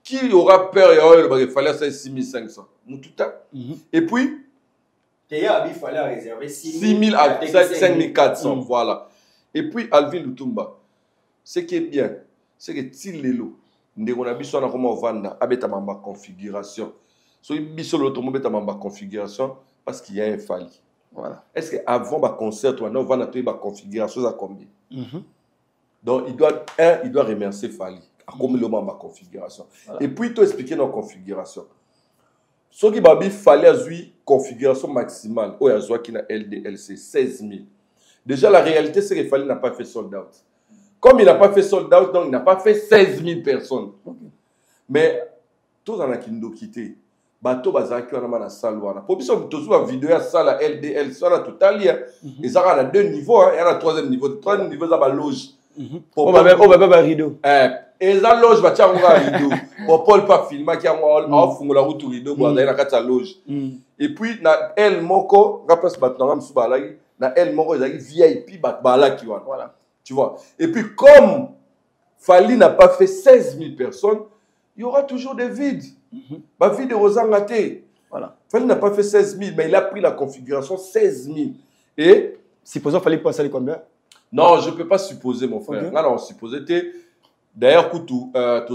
Qui aura peur, il fallait faire six mille cinq cents. Et puis, il fallait réserver six mille à cinq mille quatre cents. Voilà. Et puis, Alvin Lutumba, ce qui est bien, c'est que Tilelo, on a besoin de vendre avec ma configuration. So, il y a une configuration parce qu'il y a un fali. Voilà. Est-ce qu'avant le concert, on a une configuration à combien? Mm-hmm. Donc, il doit, un, il doit remercier Fali. À combien le moment de configuration. Voilà. Et puis, il doit expliquer nos configurations. Ce qui va fallait une configuration maximale. Oh, il y a qui na L D L C, seize mille. Déjà, la réalité, c'est que Fali n'a pas fait sold out. Comme il n'a pas fait sold out, donc il n'a pas fait seize mille personnes. Okay. Mais, tous en a qui nous quitté. Bateau bazaki wana na salle wana. Pour biso tozu ba vidéo ya salle L D L C wana total ya. Ils ont à deux niveaux, il y a un troisième niveau, troisième niveau ça ba loge. On va on va pas rideau. Eh, et ça loge ba tia ngwa rideau. Pour Paul pas filmer qui a ngwa fungola route rideau kwa na kata loge. Et puis na L moko, rappelle maintenant msu ba laki, na L moko ezaki V I P ba ba laki wana. Voilà. Tu vois. Et puis comme Fali n'a pas fait seize mille personnes, il y aura toujours des vides. Mm-hmm. Ma vie de Rosangate. Voilà. Fali n'a pas fait seize mille, mais il a pris la configuration seize mille. Et. Supposons qu'il fallait passer combien? Non, je ne peux pas supposer, mon frère. Okay. Non, supposer. D'ailleurs, tout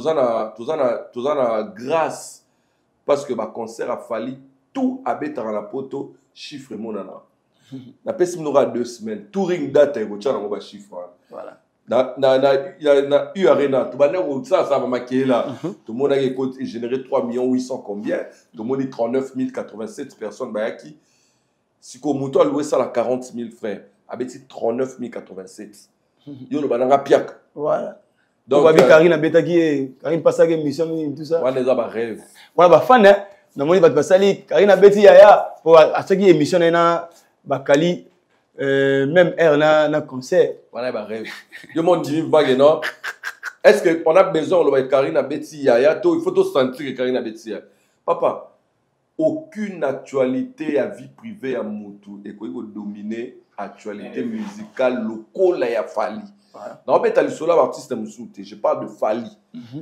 ça grâce. Parce que ma concert a fallu tout habiter dans la poto, chiffre mon nana. La personne n'aura deux semaines. Touring date, il y a un chiffre. Voilà. Na na na na U Arena tout le monde ça ça va maquiller là tout le monde a généré trois millions huit cents combien tout le monde dit trente-neuf mille quatre-vingt-sept personnes bah qui si comme moto a loué ça à quarante mille frères avec trente-neuf mille quatre-vingt-sept yo le bananga piak voilà donc va bien Karine Abeta qui Karine passe à émission tout ça on les a ba rêve voilà ba fan hein na moni ba basali Karine Abeti yaya pour à ce qui émission na ba kali Euh, même air na na concert voilà bah rêve yo mon dit vague non est-ce que on a besoin de Karine Abeti yaya to il faut to sentir que Karine Abeti papa aucune actualité à vie privée à Moutou et quoi dominer actualité musicale locale là ya Fali voilà non mais t'as le seul artiste Moussouté je parle de Fali mm-hmm.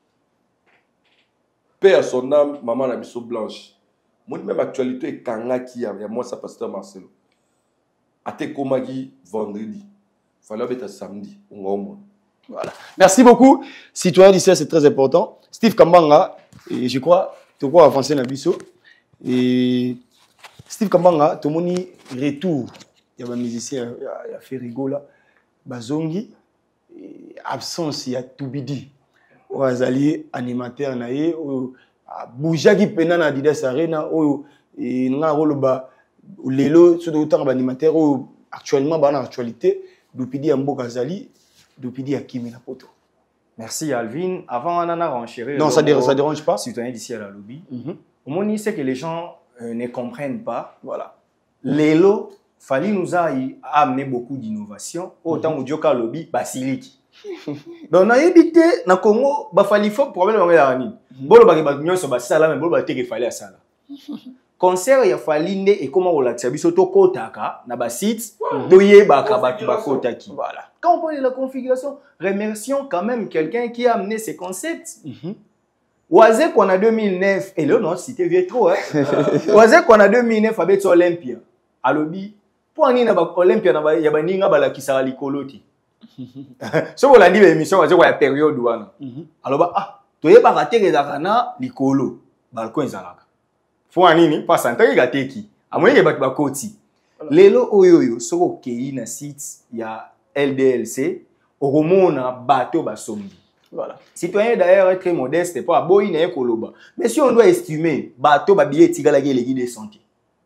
Père son âme maman la biso blanche moi même actualité kanga qui y a moi ça pasteur Marcelo Ate Komagi vendredi. Fallait être samedi. Voilà. Merci beaucoup. Citoyen d'ici, c'est très important. Steve Kambanga, et je crois, tu crois avancer dans Bisso. Et Steve Kambanga, tout le monde retour. Il y a un musicien, il y a Ferrigo là. Bazongi, absence, il y a Toubidi. Ou Azali, animateur, naïe, ou Boujagi Pena na Didas Arena, ou n'a rôle bas. Lelo sur d'autres animateurs actuellement dans l'actualité Dopidi Ambo Kazali Dopidi Akimi na poto. Merci Alvin. Avant on en a renchéri. Non, ça ne dérange, dérange pas. Citoyen d'ici à la lobby. Mm-hmm. Au moins c'est que les gens euh, ne comprennent pas. Voilà. Lelo Fali nous a amené beaucoup d'innovation. Autant mm-hmm. au Dioka lobby Basiliki. Donc on a évité na Congo ba Fali faut problème on a ni. Bolo ba ba nyonso ba sala mais bolo ba te que fallait sala. Concert ya Falinde et comment on l'a biso to kotaka na ba site doye ba kabatu ba kotaki. Voilà. Quand on parle de la configuration, remercions quand même quelqu'un qui a amené ces concepts. Mm-hmm. Oazé qu'on a deux mille neuf et là non c'était vieux trop hein. Oazé qu'on a deux mille neuf avec Olympia. Alobi pour ani na ba Olympia na ba ya ba ninga ba la kisala likoloti. So on l'a dit l'émission oazé quoi période wana. Alors ba ah toye ba rater les akana likolo balcon ezalaka. Faut anini pas santé gateki amoye ba ba koti lelo oyoyo soko kei na site ya L D L C oromona bateau basombi voilà citoyen d'ailleurs très modeste pas boy na ekoloba mais si on doit estimer bateau ba billet tigala ke les guides de santé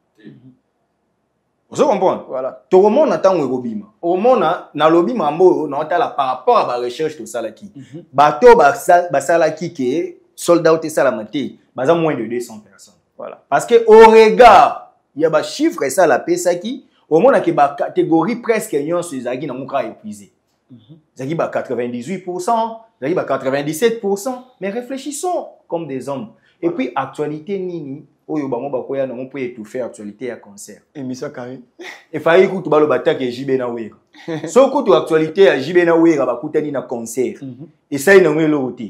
vous comprenez voilà to romona tango ekobima oromona na lobi mambo na otala par rapport à ba recherche to salaki bateau ba basalaki ke soldat te salamate baza moins de deux cents personnes. Voilà. Parce que au regard, il y a des chiffres et ça la pesa qui au moins que ba catégorie presque yon sur zagi na muka épuisé. Zagi ba quatre-vingt-dix-huit pour cent, zagi ba quatre-vingt-dix-sept pour cent, mais réfléchissons comme des hommes. Et puis actualité nini oyo ba mo ba koya na on peut étouffer actualité à concert. Émission carré. Et faille ku to ba lo bataki J B na wera. So ku to actualité à J B na wera ba kutani na concert. Et ça ina ngelo oti.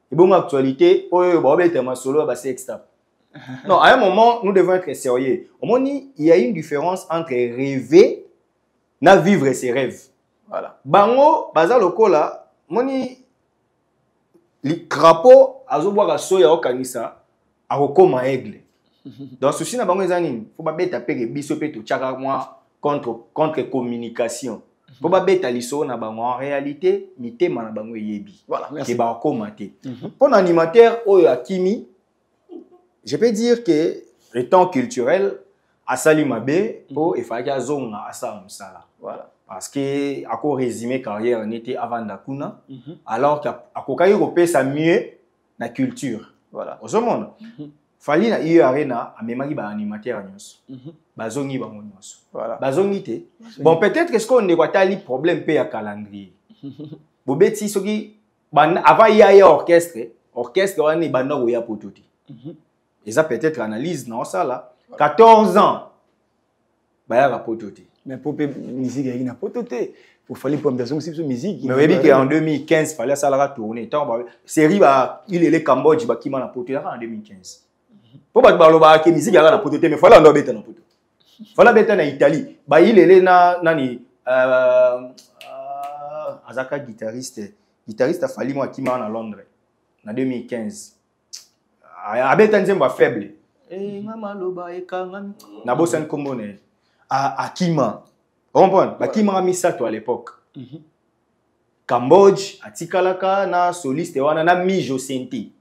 et bon actualité oh bah bête ma solo bah c'est extra. Non, à un moment nous devons être sérieux. Au moment il y a une différence entre rêver na vivre ses rêves. Voilà. Bango baza lokola moni li crapaud azoboka soya okanisa akokoma aigle. Donc ceci na bango ezanini faut ba beta pe biso pe to tchaka moi contre contre communication. Faut pas beta liso na bango en réalité mitema na bango yebi. Voilà, merci. Ke ba komate. Pour animateur oyo akimi, je peux dire que étant culturel asali mabe o efaki azonga asa musala. Voilà. Parce que à quoi résumer carrière n'était avant Dakuna, mm -hmm. alors qu'à quoi il sa mieux la culture. Voilà. Au monde, fallait na eu arena à même ba animateur nyos. Bazongi ba nyos. Voilà. Bazongi te. Bon peut-être que ce qu'on est tali problème pe à calendrier. Bobeti soki avant il y a orchestre, orchestre on est bando ya pototi. Et ça peut-être analyse non ça là. quatorze ans. Ba ya pototi. Mais pour la musique, il y a pas de temps. Pour faire une présentation de musique. Mais oui, qu'en deux mille quinze, il fallait ça la tourner. Série, il est le Cambodge qui m'a apporté en deux mille quinze. Pour pas que la musique a apporté, mais il fallait en bête en apporter. Il fallait bête en Italie. Bah il est là, nani, Azaka guitariste, guitariste a fallu moi qui m'a en Londres en deux mille quinze. A bête en zéro faible. Eh, mamaloba et kangam. Nabo sen kombone. À Akima. Vous comprenez? Akima a mis ça à l'époque. Cambodge, à Tikalaka, na soliste, on a mis Josenti.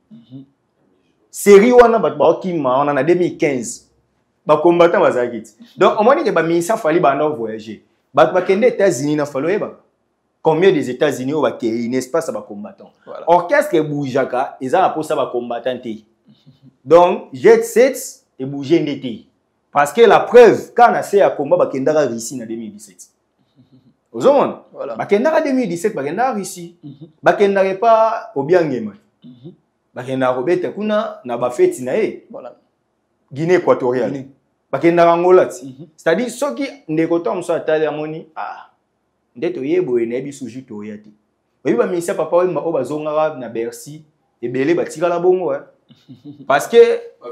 Série, on a Akima, on en a deux mille quinze. Ba combattant va zagit. Donc, au moins, il y a mis ça, il fallait voyager. Ba kende États-Unis, il fallait combien des États-Unis ont un espace à combattant. Orchestre boujaka, ils ont pour ça va combattant. Donc, jet set et bouger n'était. Parce que la preuve, quand on a fait un combat, Bakendara a réussi en deux mille dix-sept. Vous voyez? Bakendara deux mille dix-sept, Bakendara a réussi. Bakendara n'est pas au bien game. Bakendara a réussi. Kuna na bafeti na e. Guinée équatoriale. Bakendara Angola. C'est-à-dire, ceux qui ne comptent pas à moni, ah, ndeto yebo enebi suji to yati. Oui, ba ministère papa o ma oba zongara na Bercy et belé ba tigala bongo hein. Parce que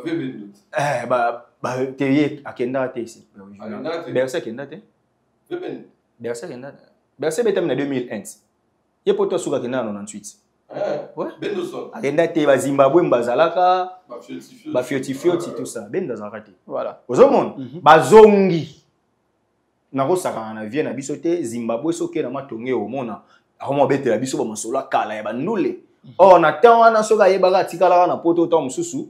eh ba bah, t'es à Kenda, t'es ici. Bercy Kenda, t'es. Bercy Kenda. Bercy Betem en deux mille un. Il y a pour toi sur Kenda en quatre-vingt-dix-huit. Ouais. À Kenda, t'es à Zimbabwe, Mbazalaka, Bafioti Fioti, tout ça. Ben Dazarate. Voilà. Aux hommes, Bazongi. Naro Sakana vient à Bisote, Zimbabwe, Soke, na Matonge au Mona. À Roma Bete, la Biso, Masola, Kala, et Banule. Oh, on attend un soga Yebaga, Tikala, na Poto, Tom Susu.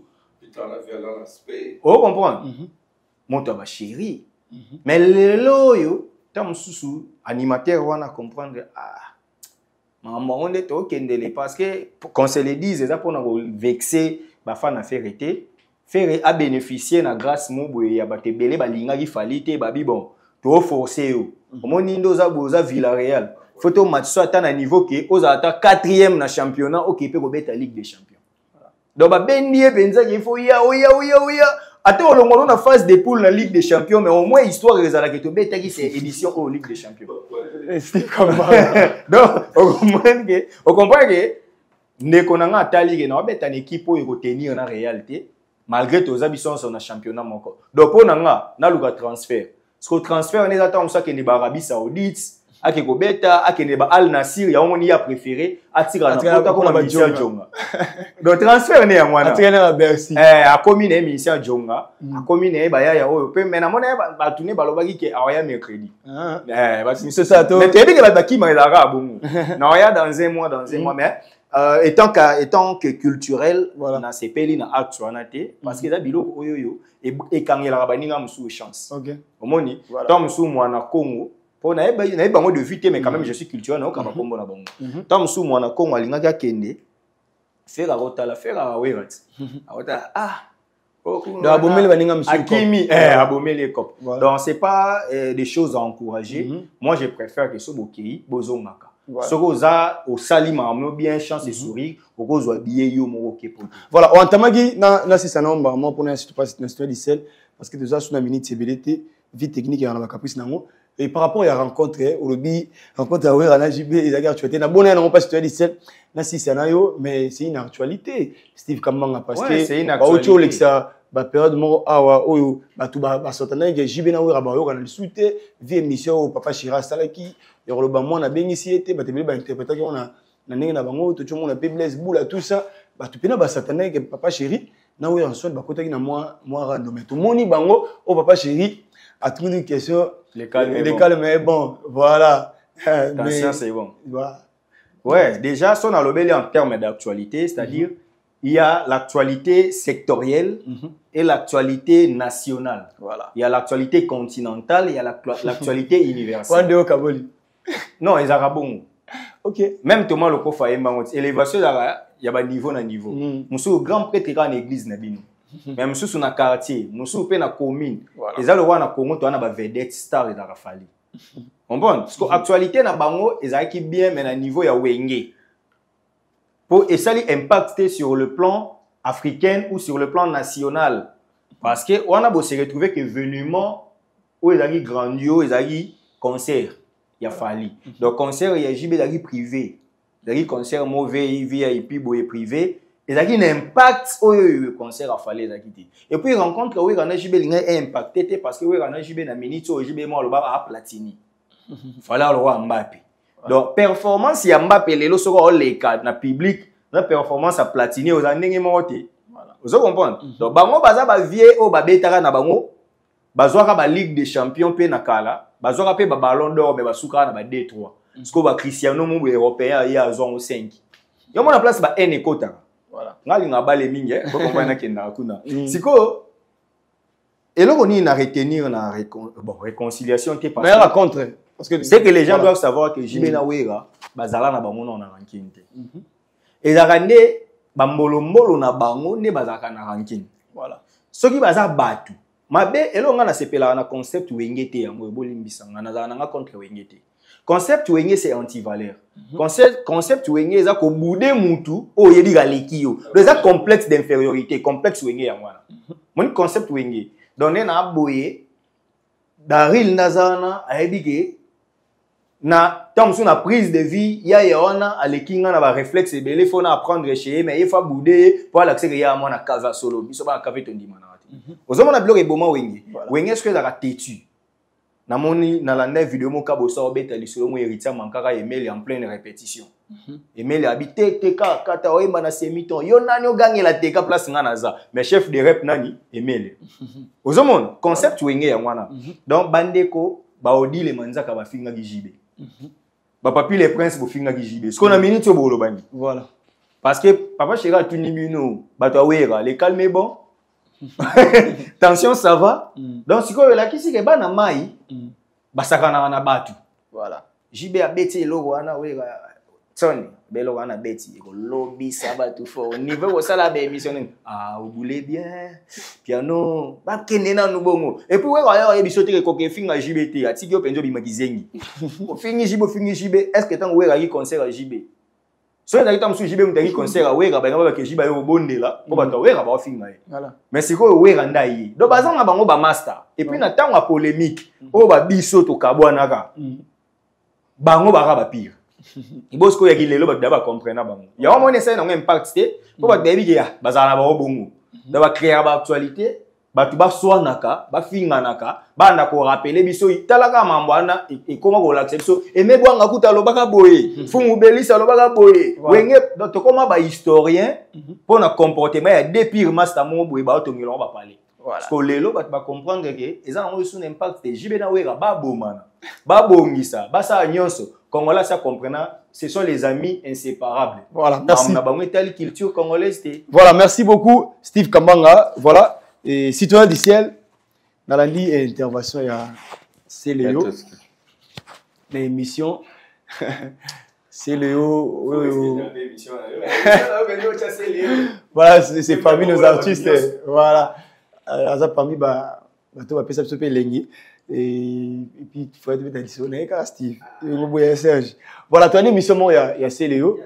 Oh, comprends? Mon tabac chéri. Mais le loyo, tam sous animateur, on a comprendre. Ah, maman, on est au Kendele. Parce que, quand se le dit, c'est ça pour nous vexer, ma femme a fait arrêter. Faire à bénéficier na grâce mou y a batté belé balinga qui fallait babi bon to forcer yo mon nindo za boza Villarreal photo match soit à un niveau qui aux ata quatrième na championnat occupé ko beta Ligue des Champions. Donc ba bendié benza il faut ya oya oya oya attends on a une phase de poule na Ligue des Champions mais au moins histoire rezala que to beta qui c'est édition au Ligue des Champions. C'est comme donc on comprend que on comprend que ne konanga tali que na beta une équipe pour retenir na réalité. Malgré tous les habitants sur le championnat. Donc, pour nous, on a le transfert. Parce que le transfert, on est attend ça que les Arabie Saoudite, à que Beta, à que les Al Nassir, il y a un a préféré, à tirer la porte comme Michel Djonga. Donc, transfert, on est à moi. À tirer la Bercy. À commune Michel Djonga, à commune Baya, il y a un mais à mon avis, il va tourner Balobagi qui est à mercredi. C'est ça, tout. Mais tu as dit que la Baki m'a arabe. Non, il y a dans un mois, dans un mois, mais. Euh, étant, que, étant que culturel, voilà. Na ces pays na acte parce que là bilo oyoyo et et quand il a rabani na musu chance. OK. Omoni, tant musu moi na Congo, pour na eba na eba mo de vite mais quand même je suis culturel na kama Congo na bongo. Tant musu moi na Congo alinga ka kende faire la rota la faire la werat. Rota ah donc abomeli baninga musu Akimi eh abomeli cop. Donc c'est pas euh, des choses à encourager. Mm -hmm. Moi je préfère que ce bokei bozongaka. Ce que ça au salima on bien chance et sourire au cause de bien yo mo kepo. Voilà, on tamagi na na c'est ça non moi pour ne pas ne pas dire parce que déjà sur la minute C B D T vie technique et on a caprice nango Et par rapport à la rencontre, au lobby, rencontre à Ouera J B, ils ont actualité. Na bonne non pas si tu as dit c'est na si c'est nayo, mais c'est une actualité. Steve Kambanga parce que c'est une actualité. Ça ba période mo awa oyo ba tout ba sotana que J B na Ouera ba yo kana souté vie émission papa Chira Salaki et le ba moi na bengisi été ba te ba interpréter qu'on a na ndenge na bango tout le monde a Blaise Boula tout ça ba tout pena ba satana que papa Chéri na Ouera son ba kota na moi moi rando mais tout moni bango au papa Chéri a tout une question. Les calmes, les calmes est bon. Voilà. Attention, c'est bon. Voilà. Ouais, déjà, si on a le en termes d'actualité, c'est-à-dire, mm-hmm. il y a l'actualité sectorielle mm-hmm. et l'actualité nationale. Voilà. Il y a l'actualité continentale, il y a l'actualité universelle. Non, les Arabes. Ok. Même Thomas le Kofa et Mangot, élévation, il y a un niveau na niveau. Nous sommes grand prêtre dans l'église Nabino. Mais monsieur sur na quartier, monsieur pe na commune. Et ça le roi na Congo, tu as na vedette star et Rafali. On bon, parce que actualité na bango, ils qui bien mais na niveau ya wenge. Pour et ça li impacter sur le plan africain ou sur le plan national. Parce que on a beau se retrouver que événement où ils ont grandiose, ils ont concert, il a fallu. Donc concert il y a J B d'agi privé. D'agi concert mauvais, V I P boy privé. Et ça a un impact au concert à Falé. Et puis, il rencontre où il y a un impact parce que il y a un minute où il y a un Platini. Il fallait le Mbappé. Donc, performance, il y a Mbappé, les lots les cadres, dans le public, la performance à Platini, aux années monté. Vous comprenez? Donc, bango baza ba vie au babetara na bango, bazwaka ba Ligue des Champions pe na kala, bazwaka pe ba Ballon d'Or mais basuka na ba D trois. Parce que ba Cristiano Ronaldo européen il y a zone cinq. Yo mona place ba N ekota. Voilà. Ngali nga balé mingi, faut comprendre que na kuna. Siko eloko ni na retenir na bon réconciliation te parce. Mais la contre parce que c'est que les gens doivent savoir que J B na Wera bazala na bango na ranking te. Et za rande bambolo mbolo na bango ne bazaka na ranking. Voilà. Soki baza batu. Mabe elonga na sepela na concept wengete yango ebolimbisanga na za na contre wengete. Concept wenge c'est anti-valeur. Mm-hmm. Concept concept wenge ça ko bouder mutu o yedi galeki yo. Le ça complexe d'infériorité, complexe wenge ya mwana. Mon concept wenge. Donné na boye Daril Nazana ayebi na tant sur la prise de vie ya yona alekinga na ba réflexe belé faut na apprendre chez mais il faut bouder pour l'accès ya mwana kaza solo. Biso ba kafe tondi mana. Ozomo na bloc eboma wenge. Wenge est-ce que ça a têtu? Na moni na la neuf vidéo mo kabosa obeta lisolo mo héritier mankaka email en pleine répétition. Email habité teka kata oyemba na semiton yo nani ogange la teka place nga naza mais chef de rep nani email. Ozomon concept wenge ya mwana. Donc bandeko ba odile manzaka ba finga ki J B. Ba papi les princes bo finga ki J B. Ce qu'on a minute au bolo bani. Voilà. Parce que papa Chira tunibino bato wera les calme bon. Tension ça va. Mm. Donc si quoi la kisi ke bana mai mm. basakana na batu. Voilà. J B a beti logo wana we Tony belo wana beti ko lobby ça va tout fort. Niveau au sala be émission ah vous voulez bien piano ba kenena no bongo. Et puis we wa émission te ko ke finga J B T atiki openjo bi makizengi. Ko fingi J B fingi J B est-ce que tant we ra concert à J B. So na kitam su J B mutaki concert a wera ba ngaba ke J B yo bondela ko bato wera ba finga ye. Voilà. Mais c'est ko wera ndai. Do bazanga bango ba master. Et puis na tango polémique o ba biso to kabwana ka. Bango ba ba pire. Ibosko ya kilelo ba daba comprendre bango. Ya o mone ça na impact te ko ba debi ke ya bazana ba bongo. Da ba créer ba actualité ba tu ba swanaka ba finga naka ba na ko rappeler biso italaka mambwana e koma ko l'accepter so et me bwanga kuta lobaka boye fumu belisa lobaka boye wenge donc koma ba historien pour na comportement ya deux pires master mo boye ba to ngilo ba parler parce que lelo ba ba comprendre que eza na un impact te J B na wera ba bomana ba bongisa ba sa nyonso congolais ça comprenant ce sont les amis inséparables. Voilà, merci. Na ba telle culture congolaise te. Voilà, merci beaucoup Steve Kambanga. Voilà. Et citoyen du ciel, dans la ligne intervention, il y a Céléo. L'émission. Céléo. Voilà, c'est parmi nos artistes. Voilà. Alors, parmi bah, tu vas passer un peu lengi. Et puis, il faut être dans l'émission. Steve. Serge. Voilà, tu as une émission, il y a Céléo.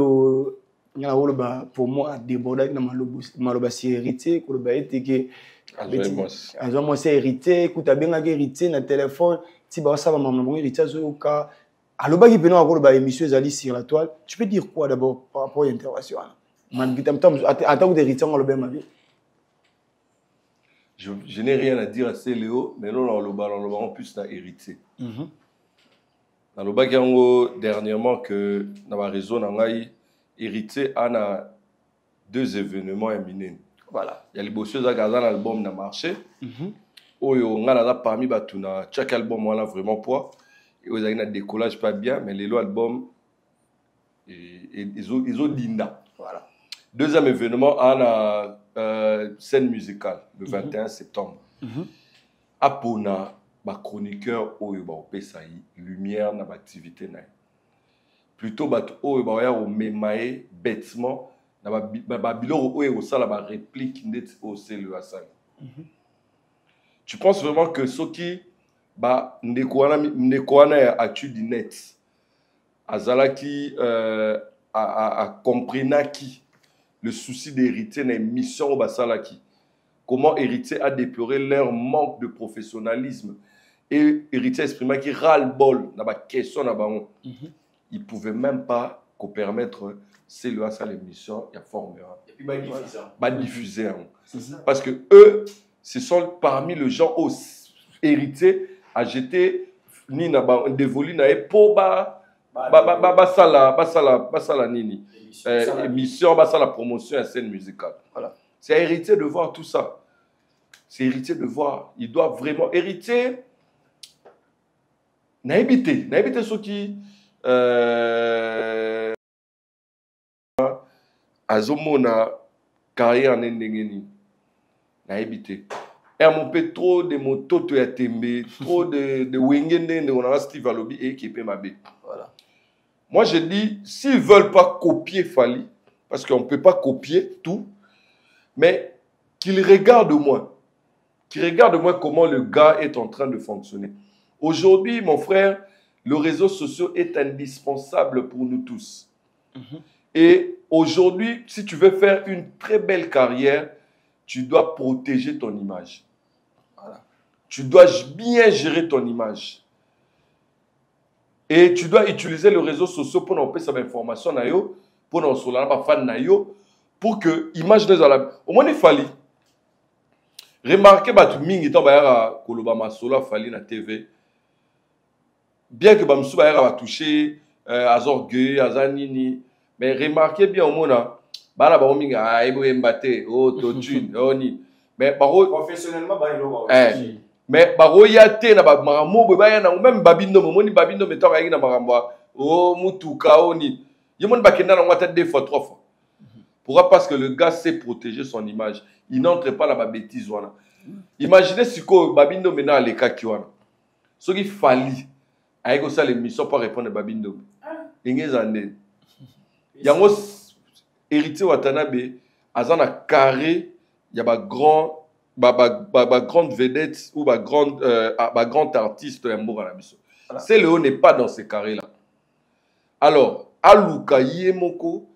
Pour moi, déborder dans ma loba hérité, que azwa mwasi hérité kuta abengaki hérité na téléphone ti basala mama bango hérité azoyoka alobaki pena akoloba émission ezali sur la toile. Tu peux dire quoi d'abord par rapport à l'intervention ata kuta hérité ngo aloba mabe? Je, je n'ai rien à dire à Céléo, mais non, on le en plus n'a hérité. Dans le bas dernièrement que dans ma réseau n'angai hérité a deux événements éminents. Voilà. Il y a les bosseux qui ont un album dans le marché. Oh yo ngala parmi batuna chaque album on a vraiment poids. Et vous avez un décollage pas bien, mais les albums ils ont ils ont dinda. Voilà. Deuxième événement on a Euh, scène musicale le vingt et un septembre. Apona ba chroniqueur oyo ba opesa yi lumière na ba activité na. Plutôt ba oyo ba ya o memae bêtement na ba ba biloko oyo osala ba réplique net au celle asal. Tu penses vraiment que ceux qui ba ndeko wana ndeko wana actu du net azalaki euh a a, a comprenaki le souci d'hériter dans une mission au Basalaki. Comment hériter a déploré leur manque de professionnalisme et hériter exprimé qui ras-le-bol dans la question là-bas. Ils ne pouvaient même pas qu'on permettre c'est le ça l'émission il y a formé et puis bah diffuser bah diffuser parce que eux ce sont parmi les gens au hérité à jeter ni na ba dévolu na pour ba ba ba ba sala ba sala ba sala nini Euh, émission, bah, ça la promotion à scène musicale. Voilà. C'est hérité de voir tout ça. C'est hérité de voir. Il doit vraiment hériter. N'a évité. N'a évité ceux qui. Euh. Azomona carrière en Ndengeni. N'a évité. Et à mon peu trop de motos, tu as tembe, trop de de wingende, on a Steve Alobi et qui peut m'aber. Voilà. Moi, je dis, s'ils ne veulent pas copier Fali, parce qu'on ne peut pas copier tout, mais qu'ils regardent au moins. Qu'ils regardent au moins comment le gars est en train de fonctionner. Aujourd'hui, mon frère, le réseau social est indispensable pour nous tous. Mm-hmm. Et aujourd'hui, si tu veux faire une très belle carrière, tu dois protéger ton image. Voilà. Tu dois bien gérer ton image. Et tu dois utiliser les réseaux sociaux pour nous faire cette information, pour nous faire pour que l'image de la... Au moins, il fallait. Remarquez que mingi temps ba koloba masolo fali na T V. Bien que bamsu ba va toucher azorgueil, azanini, mais remarquez bien au mona bana ba mingi a ebo embate, oh totune, oh ni. Mais professionnellement ba ilo ba. Mais baro yate na ba maramo ba ya na même babindo moni babindo meto ka na marambo oh mutuka oni yemon ba kenda na ngata deux fois trois fois. Pourquoi? Parce que le gars sait protéger son image. Il n'entre pas dans la bêtise wana. Imaginez si ko babindo mena les cas qui wana. Ce qui fallait avec ça l'émission pour répondre à babindo. Ingezande. Yango héritier Watanabe azana carré il y a ba grand Ba, ba, ba, ba grande vedette ou ba grande, euh, ba grand artiste voilà. C'est le haut n'est pas dans ces carrés-là. Alors, Aluka Yemoko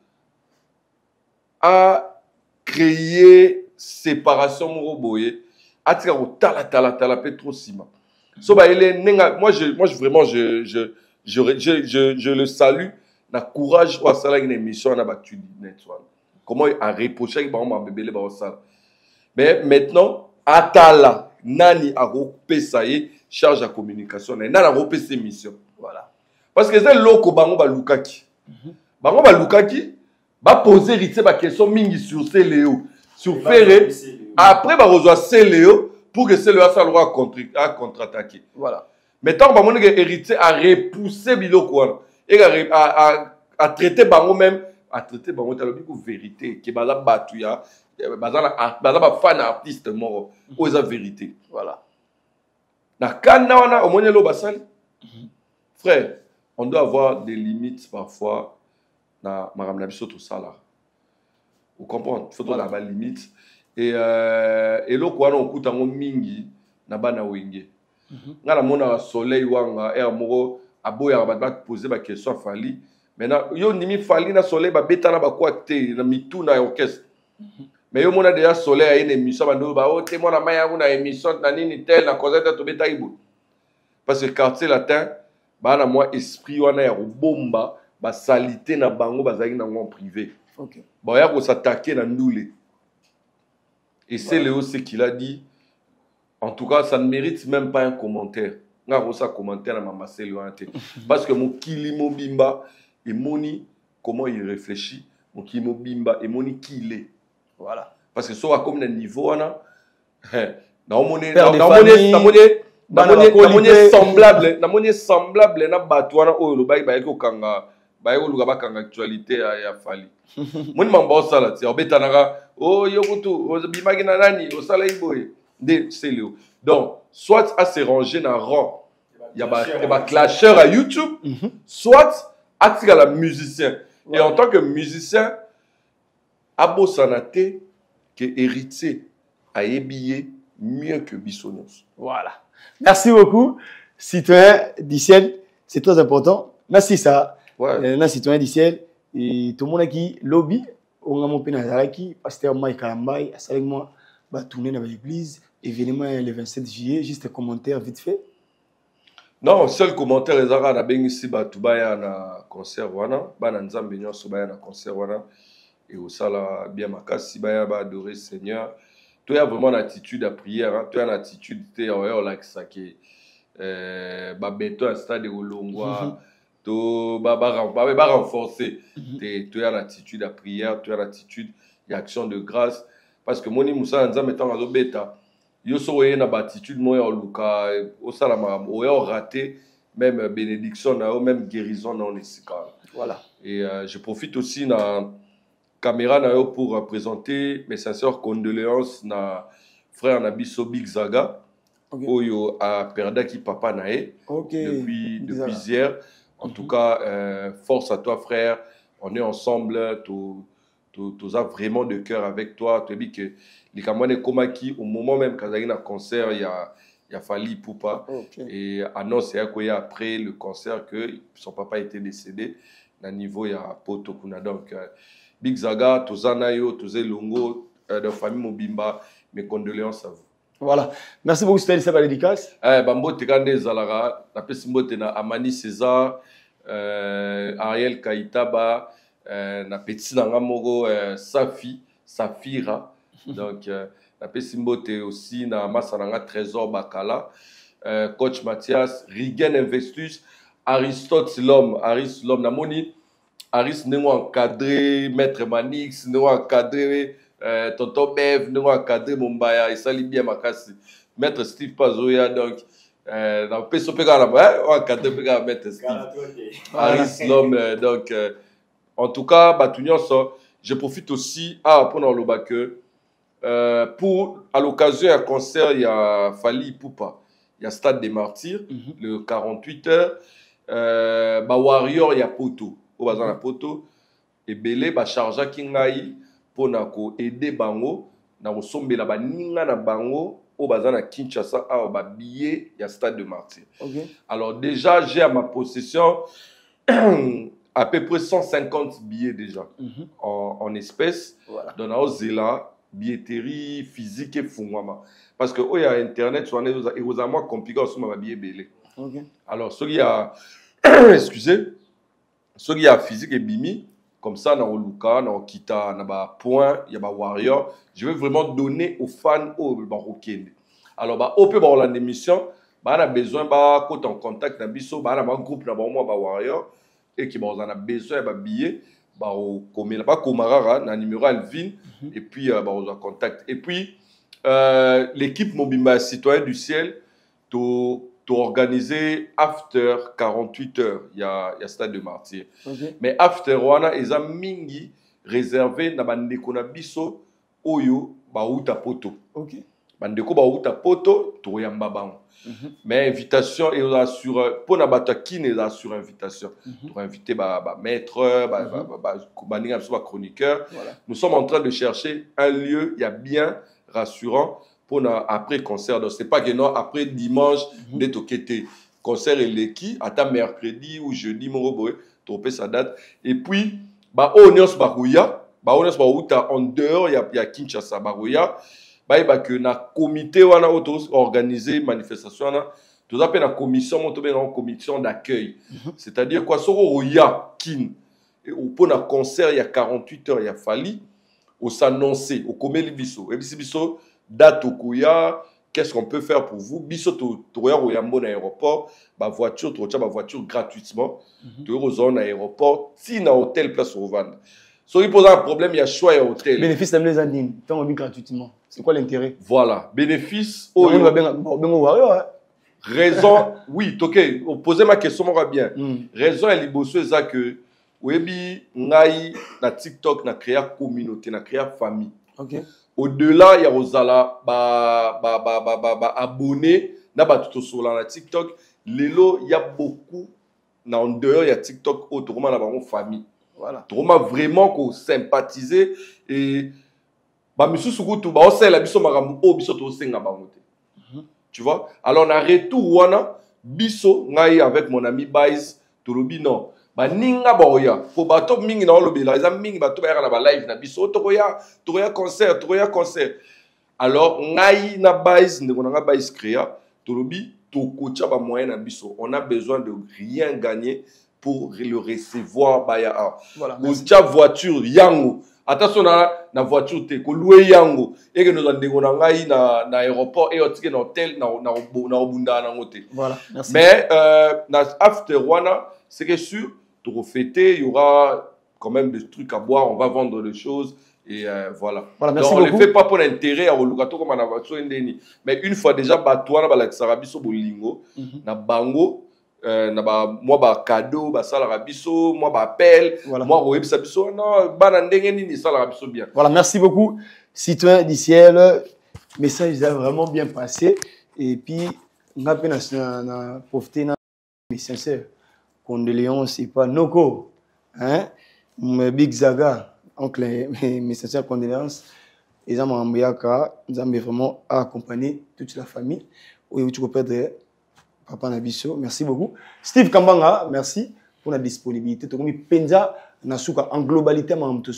a créé séparation Moroboye, a tiré au tala tala tala petrosima. So ba il est moi je moi je vraiment je je je je, je, je le salue na courage ou sala une émission na battu net comment il a reproché ba ma bébé ba sala. Mais maintenant, Atala, Nani a repé ça y est, charge à communication, Nani a repé ses missions. Voilà. Parce que c'est l'oko bango ba lukaki. Bango ba lukaki, ba poser rite ba question mingi sur Céléo, sur Ferré. Après ba rejoindre Céléo pour que Céléo ça le droit à contre-attaquer. Voilà. Maintenant ba mon héritier a repoussé biloko et a a a traité bango même a traité bango talobi ko vérité que ba la batuya. Bazala fan artiste mort aux la vérité. Voilà. Na kana wana omone lo basali. Frère, on doit avoir des limites parfois na maram na biso tout ça là. Vous comprenez? Faut voilà. La limite et euh et lo kwa no kutango mingi na bana wenge. Ngala mona soleil wanga er moro aboya ba ba poser ba question fali. Maintenant yo nimi fali na soleil ba betana ba kwa te na mitu na orchestre. Mais yo mona déjà soleil a une émission bando ba o témoin na maya una émission na nini tel na cosette to beta ibo. Parce que quartier latin ba na moi esprit wana ya bomba ba salité na bango bazaki na ngom privé. OK. Ba ya ko s'attaquer na ndoulé. Et c'est Léo ce qu'il a dit. En tout cas, ça ne mérite même pas un commentaire. Nga ko sa commentaire na mama Céline ante. Parce que mon kilimo bimba et moni comment il réfléchit, mon kilimo bimba et moni qui il est. Voilà. Parce que soit comme un niveau na na moni na moni na moni na moni semblable, na moni semblable na batwana o lo bai bai ko kanga bai ko luka ba kanga actualité ya fali. Moni mamba sala ti obeta naka oh yokutu o bimaki na nani o sala iboye de c'est Léo. Donc soit à se ranger dans rang, il y a des clasheurs à YouTube, mm-hmm. soit à la musicien. Ouais. Et en tant que musicien, Abo Sanate, qui est héritier, a ébillé mieux que Bissonos. Voilà. Merci beaucoup, citoyen d'Iciel. C'est très important. Merci ça. Ouais. Euh, citoyen d'Iciel. Et tout le monde qui lobby, on a mon pénal, pasteur Mike Kalambai, avec moi, va tourner dans l'église. Événement le vingt-sept juillet, juste un commentaire vite fait. Non, seul commentaire, les arabes, on a bien ici, bah, tout bas, un concert, wana, bah, dans Nzambe, on a un concert, wana, et au sala, bien, ma casse, si, bah, bah, adorer Seigneur. Tu as vraiment l'attitude à prière, hein, tu as l'attitude, tu es, ouais, là, ça qui est, bah, béton, un stade de Olongwa, tu, bah, bah, bah, bah, renforcer, tu as l'attitude à prière, tu as l'attitude, il y a action de grâce, parce que Moni Moussa, Nzambe, étant dans le bêta, yo so na attitude moya oluka au salama au raté même bénédiction na même guérison na onesika. Voilà. Et euh, je profite aussi na caméra na yo pour présenter mes sincères condoléances na frère Nabiso Big Zaga. Okay. Oyo a perdaki papa nae okay. depuis Big depuis Zaga. Hier. En mm-hmm. tout cas euh, force à toi frère. On est ensemble tout tu as vraiment de cœur avec toi. Tu as dit que les Kamane Komaki, au moment même quand il y a un concert, il y a, il y a Fali Poupa. Okay. Et annonce après le concert que son papa était décédé. À niveau, il y a Poto Kuna. Donc, euh, Big Zaga, Tozanayo, Tozé Longo, euh, de famille Mobimba, mes condoléances à vous. Voilà. Merci beaucoup, c'était Lisa Balédikas. Eh, Bambo Tekande Zalara, la Pessimbo Tena Amani César, euh, Ariel Kaitaba. Euh, na petit nangamoro euh, Safi Safira donc euh, na pesimbote aussi na masananga Trésor Bakala euh, coach Mathias Rigen Investus Aristote l'homme Aris l'homme na moni Aris nengo encadré maître Manix nengo encadré euh, tonton Bev nengo encadré Mombaya et sali bien makasi maître Steve Pazoya donc euh, na peso pega na hein encadré pega maître Steve Aris l'homme euh, donc euh, en tout cas, je profite aussi à apprendre le bac euh, pour, à l'occasion d'un concert, il y a Fali Poupa, il y a Stade des Martyrs, mm-hmm. le quarante-huit heures, euh, bah Warrior, il y a Poto, au bazar la Poto, et Belé, bah Charja Kingai, pour nako aider Bango, na sombe la ba ninga na Bango, au bazar na Kinshasa, à ba billet, il y a Stade des Martyrs. Okay. Alors déjà, j'ai à ma possession à peu près cent cinquante billets déjà mm-hmm. en, en espèces. Voilà. Dans la Zéla, billetterie physique et fungwama. Parce que, oh, il y a Internet, il y a moins compliqué aussi ma billet belé. Okay. Alors, ce qui a, excusez, ce qui a physique et bimi, comme ça, dans le Luka, dans le Kita, dans le Point, il y a le Warrior. Je veux vraiment donner aux fans au Baroquin. Alors, bah, au peu dans l'émission, bah, on a besoin, bah, quand on contact, on a un groupe, on a un Warrior. Et qui on a besoin de billets bah au comme pas Komarara na numéro Alvin mm-hmm. et puis bah on a contact et puis euh, l'équipe Mobimba citoyen du ciel to to organiser after quarante-huit heures il y a il y a Stade de Martyrs okay. Mais after wana eza mingi réservé na bandeko na biso oyo ba uta poto OK bandeko ba uta poto to yamba bango. Mm-hmm. Mais invitation et on sur pour n'abata qui n'est là sur invitation mm-hmm. pour inviter bah, bah maître bah, mm-hmm. bah, bah, bah, bah, bah, chroniqueur voilà. Nous sommes en train de chercher un lieu il y a bien rassurant pour na, après concert donc c'est pas que non après dimanche mm-hmm. d'être au kété concert et l'équipe à ta mercredi ou jeudi mon robot tropé sa date et puis bah on est barouya ba on est en dehors ya ya Kinshasa baroya ba ba que na comité wana auto organiser manifestation na tout appelle la commission mon tobe en commission d'accueil c'est-à-dire quoi soro roya kin et au pour un concert il y a quarante-huit heures il y a fallu au s'annoncer au comité biso et biso date au kuya. Qu'est-ce qu'on peut faire pour vous? Biso to roya roya mon aéroport ba voiture to ba voiture gratuitement to aux aéroport si na hôtel place au vendre. So il pose un problème, il y a choix et hôtel. Bénéfice d'amener les andines, tant on vit gratuitement. C'est quoi l'intérêt? Voilà, bénéfice. Oh, il va bien bien raison, oui, ok, posez ma question, moi bien. Raison elle est ça que webi ngai na TikTok na créer communauté, na créer famille. OK. Au-delà, il y a Rosala, ba, ba, ba, ba, ba, ba, abonné, na ba tout sur la TikTok. Lelo, il y a beaucoup, na en dehors, il y a TikTok, autrement, na ba mon famille. Voilà. Autrement, vraiment, qu'on sympathise. Et, ba, monsieur Soukou, ba, on sait la biso maramou, oh, biso to senga ba moté. Tu vois? Alors, on a retour, wana, biso, ngai, avec mon ami Baïs, Tolobi, non. Ba ninga boya fo bato mingi na olobela eza mingi bato ba na ba live na biso tokoya tokoya concert tokoya concert alors ngai na base ndeko na base créa tolobi tokocha ba moyen na biso on a besoin de rien gagner pour le recevoir ba ya voilà kocha voiture yango attention na na voiture te ko louer yango et que nous en ndeko na ngai na na aéroport et otike na hôtel na na na obunda na ngote voilà merci mais euh, na after wana c'est que sûr pour fêter, il y aura quand même des trucs à boire, on va vendre des choses et euh, voilà. Voilà, merci donc on ne beaucoup. le fait pas pour l'intérêt à Olukato comme on a voiture mais une fois déjà batouana ba la sarabiso bolingo na bango euh, na ba moi ba cadeau ba sala rabiso moi ba appel moi roeb sabiso non bana ndenge nini sala rabiso bien. Voilà, merci beaucoup citoyen du ciel. Message a vraiment bien passé et puis on a bien na profiter na mais sincère. Condoléances et pas Noko, hein, Big Zaga, oncle, mes sincères condoléances. Et ça m'a vraiment accompagné toute la famille. Oui, tu peux perdre Papa Nabiso. Merci beaucoup. Steve Kambanga, merci pour la disponibilité. Tu as Penza, Nasuka, en globalité,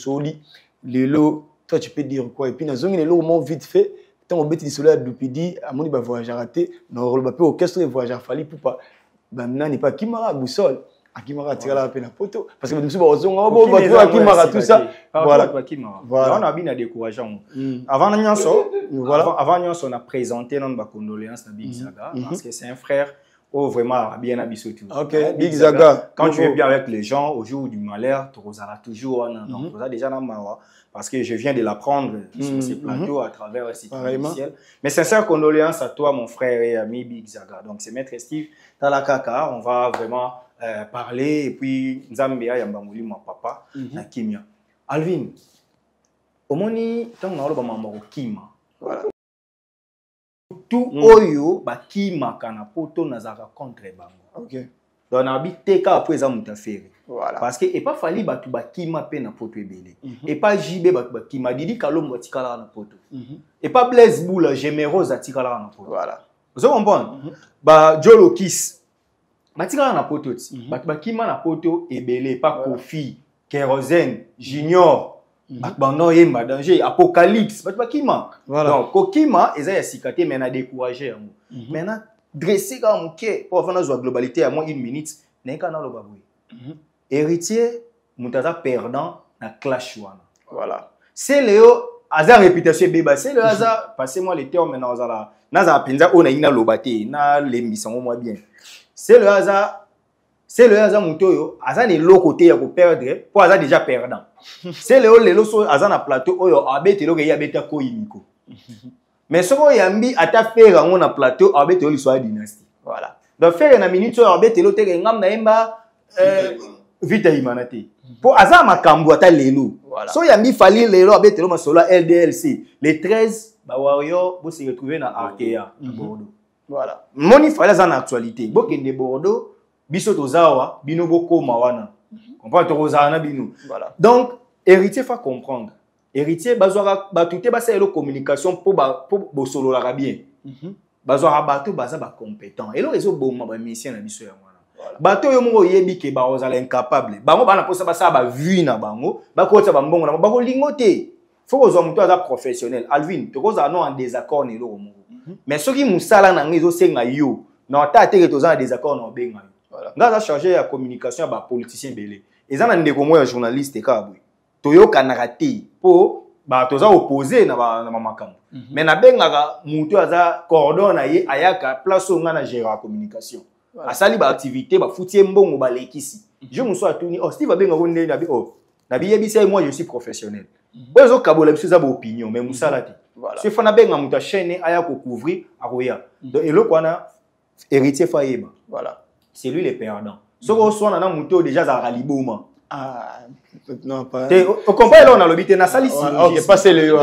le lot, toi tu peux dire quoi? Et puis, dans le lot, vite fait, tant on bête isolé à Doupidi, à mon voyage raté, dans le orchestre de voyage fallu pour pas. Maintenant, n'est pas Kimara, boussole. Akimara tire la peine à photo. Parce que nous sommes en Akimara, tout ça. Voilà. Voilà. On a bien décourageant. Avant Nyonso, on a présenté notre condoléances à Big Zaga. Parce que c'est un frère. Oh, vraiment, bien habillé tout. Ok, Big Zaga. Quand tu es bien avec les gens, au jour du malheur, tu auras toujours. Donc, tu as déjà la main. Parce que je viens de l'apprendre sur ces plateaux à travers le site officiel. Mais sincères condoléances à toi, mon frère et ami Big Zaga. Donc, c'est Maître Steve Talakaka. On va vraiment euh, parler. Et puis, Nzambia Yambamuli, mon papa, na Kimia. Alvin, au moni, tant qu'on a le maman Kima. Voilà. Tout oyo, ba Kima kana poto nazaka contre bango. Ok. Donc, on a habité après ça, mon affaire. Voilà. Parce que et pas fallu batu ba Kima pe na poto ebele. Et pas J B batu ba Kima didi kalombo tikala na poto. Et pas Blaise Boula Gémérose tikala na poto. Voilà. Vous comprenez? Ba Jolo Kiss. Ba tikala na poto ti. Batu ba Kima na poto ebele pas Kofi, Kérosène, Junior. Batu ba no yemba danger, Apocalypse, batu ba Kima. Donc Kokima eza ya sikate mais na décourager yango. Maintenant dresser comme OK pour faire notre globalité à moins une minute, n'est qu'un autre baboué. Héritier, mutaza perdant na clash one. Voilà. C'est Léo, hasard réputation béba. C'est le hasard. Passez-moi les termes maintenant. Naza penza on a ina lobate na l'émission moi bien. C'est le hasard. C'est le hasard mutoyo. Hasard les lots côté ya ko perdre. Pour hasard déjà perdant. C'est Léo les lots so hasard na plateau oyo abete lo ke ya beta ko iniko. Mais ce qu'on yambi ata faire on na plateau abete lo soit dynastie. Voilà. Donc faire na minute so abete lo te ngam na emba euh vite imanate. Pour hasard makambo ata lelo. So yambi fali lelo abete lo masolo L D L C. Les treize ba warrior bo se retrouver na Arkea Bordeaux. Voilà. Moni fala za na actualité. Bo kende Bordeaux biso tozawa bino boko mawana. Comprends to rozana bino. Voilà. Donc héritier faut comprendre. Héritier bazwara batute ba sa communication pour ba pour bo solo la bien. Bazwara bato baza ba compétent. Et le réseau bomba ba mission na biso ya mwana. bato yo moko yebi ke ba ozala incapable bango bana posa ba sa ba vu na bango ba ko tsa ba mbongo na ba ko lingote faut que zo muto aza professionnel Alvin to ko za no en désaccord ne lo moko mais soki musala na ngizo senga yo na ta te ke to za désaccord na benga voilà nga za charger ya communication ba politicien belé ezana ndeko moya journaliste ka boy to yo kanaka te po ba to za opposé na ba na makambo mais na benga muto aza cordon na ye ayaka place nga na gérer communication asali ba activité ba foutie mbongo ba lekisi je me sois tuni oh Steve va benga gonde na bi oh na bi yebisa moi je suis professionnel bozo kabola biso za ba opinion mais musala te voilà c'est fana benga muta chaîne aya ko couvrir akoya donc eloko wana héritier Fayeba voilà c'est lui le perdant soko sona na muto déjà za liboma ah non pas au combat là on a l'obité na sali si OK passer le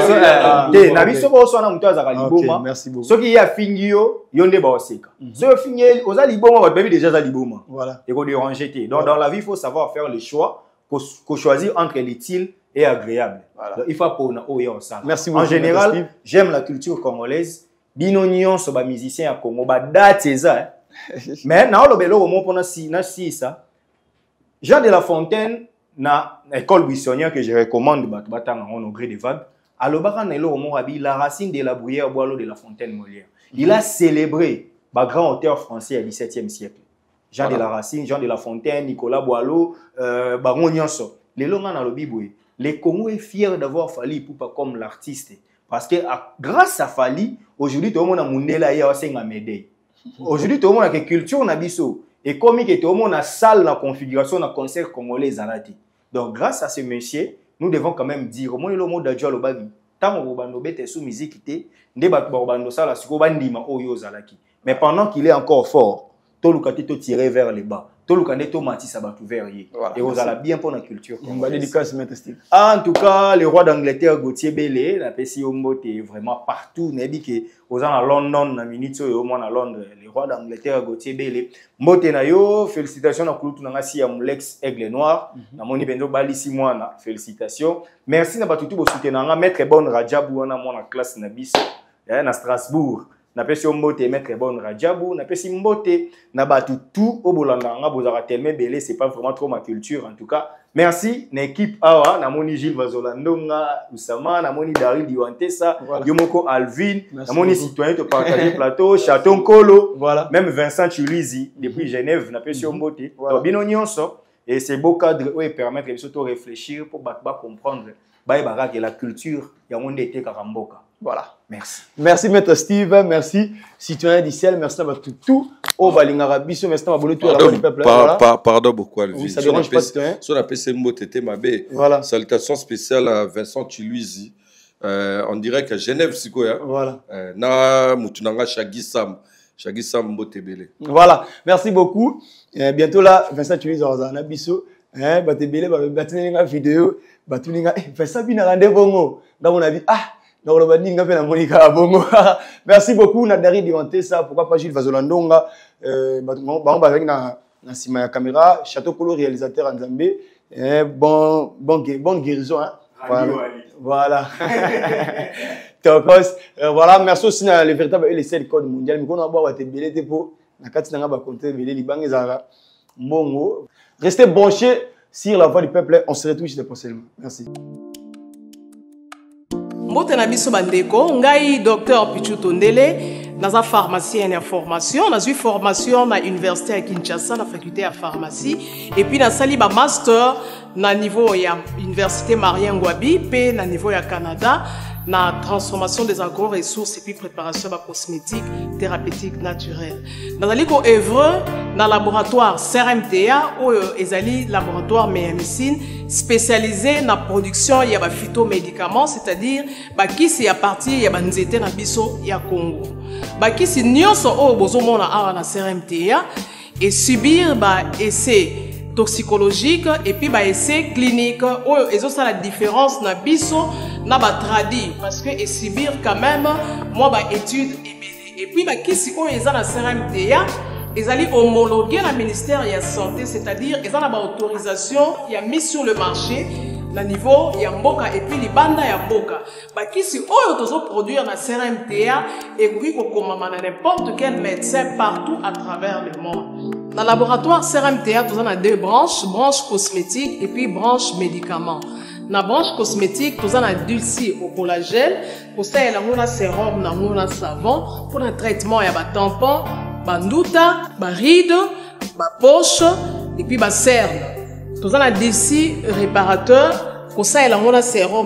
te na biso ko sona muto za liboma merci beaucoup soki ya fingio yonde ba oseka so fingi oza liboma ba baby déjà za liboma voilà et ko déranger te donc dans la vie il faut savoir faire les choix qu'on choisir entre l'utile et agréable voilà. Donc, il faut pour na o yo ça merci beaucoup en général j'aime la culture congolaise bino nyonso ba musicien ya Congo ba date eza mais na lo belo mo pona si na si ça Jean de La Fontaine na école buissonnière que je recommande bat batanga on au gré des vagues alobaka na lo mo rabi la racine de la bruyère boileau de La Fontaine Molière il a célébré ba grand auteur français du dix-septième siècle Jean voilà. de la Racine Jean de La Fontaine Nicolas Boileau euh bango nyonso les longa na lobi boy les Congo est fier d'avoir Fally Ipupa comme l'artiste parce que à, grâce à Fally aujourd'hui tout le monde a mundela ya osenga médaille aujourd'hui tout le monde a que culture na biso et comme que tout le monde a salle na configuration na concert congolais zanati donc grâce à ce monsieur nous devons quand même dire au moins le mot d'adjo lobagi tant au bando bete sous musique té ndé ba bando sala siko bandima oyo zalaki mais pendant qu'il est encore fort tout le côté tout tiré vers le bas tout le côté tout matisse ba vers et vous allez bien pour la culture on dédicace Steve en tout cas le roi d'Angleterre Gauthier Bélé la pesi ombote vraiment partout nebi que aux en London na minute au moins à Londres le roi d'Angleterre Gauthier Bélé mbote na yo félicitations na kulutu na ngasi ya Mulex Aigle Noir na moni bendo balisi mwana félicitations merci na batutu bo soutenir nga maître Bon Radjabou na mona classe na biso na Strasbourg na pesi mbote maître Bon Radjabou na pesi mbote na batutu au bolanda nga bozaka tellement belé c'est pas vraiment trop ma culture en tout cas merci na équipe awa na moni Gilles Vazolandonga Usama na moni Daryl Diwantesa voilà. Yomoko Alvin merci na moni beaucoup. Citoyen to partager plateau Chaton Kolo voilà. Même Vincent Chulizi depuis Genève na pesi mbote voilà. Bino nyonso et c'est beau cadre où permettre de surtout réfléchir pour ba comprendre ba ba que la culture ya monde était karamboka. Voilà, merci. Merci Maître Steve, merci Citoyen du ciel, merci à tout tout au Balingara Bisso, merci à Bolotou à la voix du peuple. Pardon beaucoup Alvin. Oui, ça dérange pas Citoyen. Sur la P C Mbotété Mabé. Voilà. Salutations spéciales à Vincent Chiluizi. Euh, on dirait que Genève Sikoya. Voilà. Euh, na Moutunanga Chagisam, Chagisam Mbotebele. Voilà, merci beaucoup. Et bientôt là, Vincent Chiluizi Orzana Bisso, hein, Batebele, Batuninga vidéo, Batuninga, Vincent Binarande Bongo. Dans mon avis, ah. Merci beaucoup Nadari Divanté ça pourquoi pas Gilles Vazolandonga euh bon avec na na sima ya caméra Chateau Kolo réalisateur en Zambie eh bon bon bon guérison hein voilà voilà merci aussi na le véritable L C L code mondial mais qu'on a boire te belé pour na kati na ba compter belé libangi zara mbongo restez branchés sur la voix du peuple on se retrouve juste prochainement merci. Mbote na biso bandeko ngai docteur Pichu Tondele naza pharmacien en formation naza formation na université à Kinshasa na faculté de pharmacie et puis na sali ba master na niveau ya université Marien Ngouabi pe na niveau ya Canada na transformation des agro-ressources et puis préparation de cosmétiques thérapeutiques naturelles. Dans le ko œuvre dans laboratoire C R M T A ou ezali laboratoire médecine spécialisé dans la production ya ba phytomédicaments, c'est-à-dire ba kisi ya partie ya banzete na biso ya Congo. Ba kisi nyonso o bozomona awa na C R M T A et subir ba essai toxicologique et puis ba essai clinique ou ezo ça la différence na biso na ba tradi parce que et subir quand même moi ba étude et puis ba kisi o eza na C R M T A ils allaient homologuer le ministère de la Santé, c'est-à-dire ils ont une autorisation, il y a mis sur le marché, le niveau, il y a Mboka et puis les bandes, il y a Mboka. Bah, qui si on peut produire dans C R M T A et puis qu'on commande n'importe quel médecin partout à travers le monde. Dans le laboratoire C R M T A, nous avons deux branches, branche cosmétique et puis branche médicaments. Dans la branche cosmétique, nous avons dulci au collagène, pour ça, il y a un sérum, un savon, pour le traitement, il y a un tampon, un ndouta, un ride, une poche, et puis une cerne. Nous avons dulci réparateur, pour ça, il y a un sérum,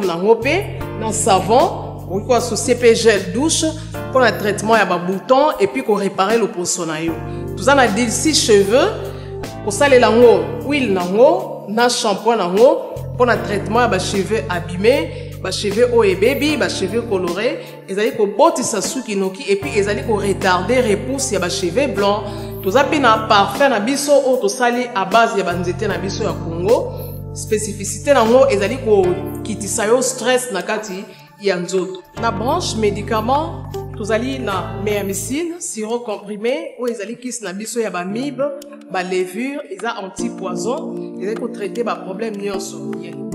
un savon, on peut associer P gel douche pour le traitement, il y a un bouton et puis pour réparer le poisson. Nous avons dulci cheveux, pour ça, il y a une huile, un shampoing, pour le traitement, il y a des cheveux abîmés, des cheveux haut et baby, des cheveux colorés, ils allaient pour botter sa souki noki et puis ils allaient pour retarder repousse, il y a des cheveux blancs. Tous avez un parfum na biso ou tout sali à base il y a des na biso ya Congo. Spécificité na ngo ils allaient pour kitisa yo stress na kati ya nzoto. Na branche médicaments, tous allez na méamycine, sirop comprimé ou ils allaient kiss na biso ya ba mib, ba levure, ils a anti-poison, ils allaient pour traiter ba problème nyonso.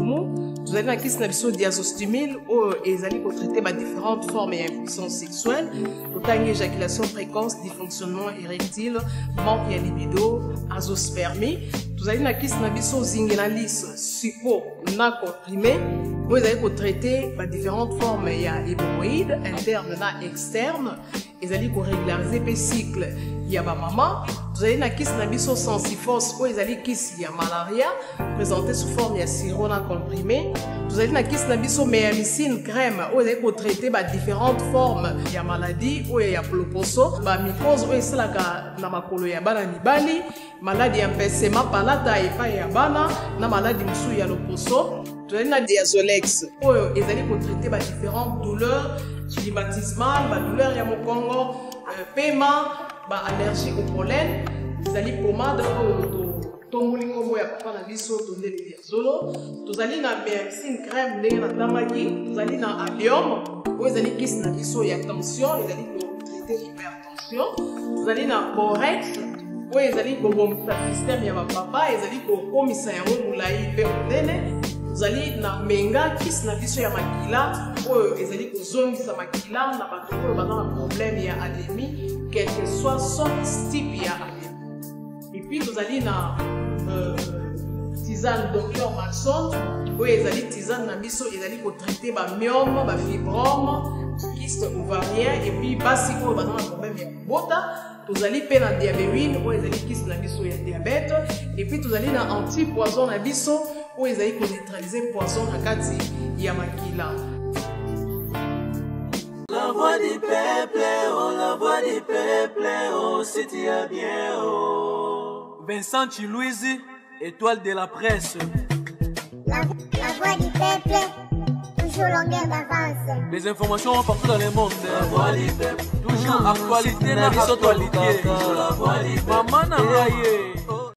Vous allez dans kiss na biso diazostimile ou ils allaient pour traiter ba différentes formes d'impuissance sexuelle, autant éjaculation précoce, dysfonctionnement érectile, manque de libido, azospermie. Vous allez dans kiss na biso zingenalis, suppo, na comprimé, où ils allaient pour traiter ba différentes formes d'hémorroïdes internes et externes. Ils allaient pour régulariser le cycle. Il y a ma maman. Vous allez dans kiss na biso sensifos où ils allaient kiss il y a malaria présenté sous forme de sirop comprimé. Vous allez dans kiss na biso méamycine crème où ils allaient pour traiter bah, différentes formes de maladies où il y a ploposo, bah mycose où c'est la na makolo ya bana mibali, maladie empêchement palata et pas ya bana, na maladie msou ya loposo. Vous allez dans diazolex où ils allaient pour traiter bah, différentes douleurs climatismales, bah, douleurs ya mokongo, euh, paiement, bah, allergie au pollen. Vous allez pommade tomolingo ya papa na biso tondele diazolo. Vous allez na méamycine crème ndenge na tamaki. Vous allez na allium où vous allez kiss na biso ya tension, vous allez pour traiter l'hypertension. Vous allez na borex où vous allez pour bomba système ya papa, vous allez pour komisa ya mulai pe ndele. Vous allez na menga kiss na biso ya makila où vous allez pour zongisa makila na bato ko ba na problème ya anémie quel que soit son type ya anémie. Et puis vous allez na euh, tisane docteur Maxon où vous allez tisane na biso ils allez pour traiter ba myome, ba fibrome, kyste ovarien et puis basi ko ba na problème ya bota. Vous allez payer na diabétine où vous allez kiss na biso ya diabète et puis vous allez na anti-poison na biso où ils allaient neutraliser le poison à Kati Yamakila. La voix du peuple, oh, la voix du peuple, oh, c'était bien, oh. Vincent Chilouizi, étoile de la presse. La, la voix du peuple, toujours longueur d'avance. Les informations partout dans le monde. La voix du peuple, toujours actualité, la actualité. La voix du peuple. Maman n'a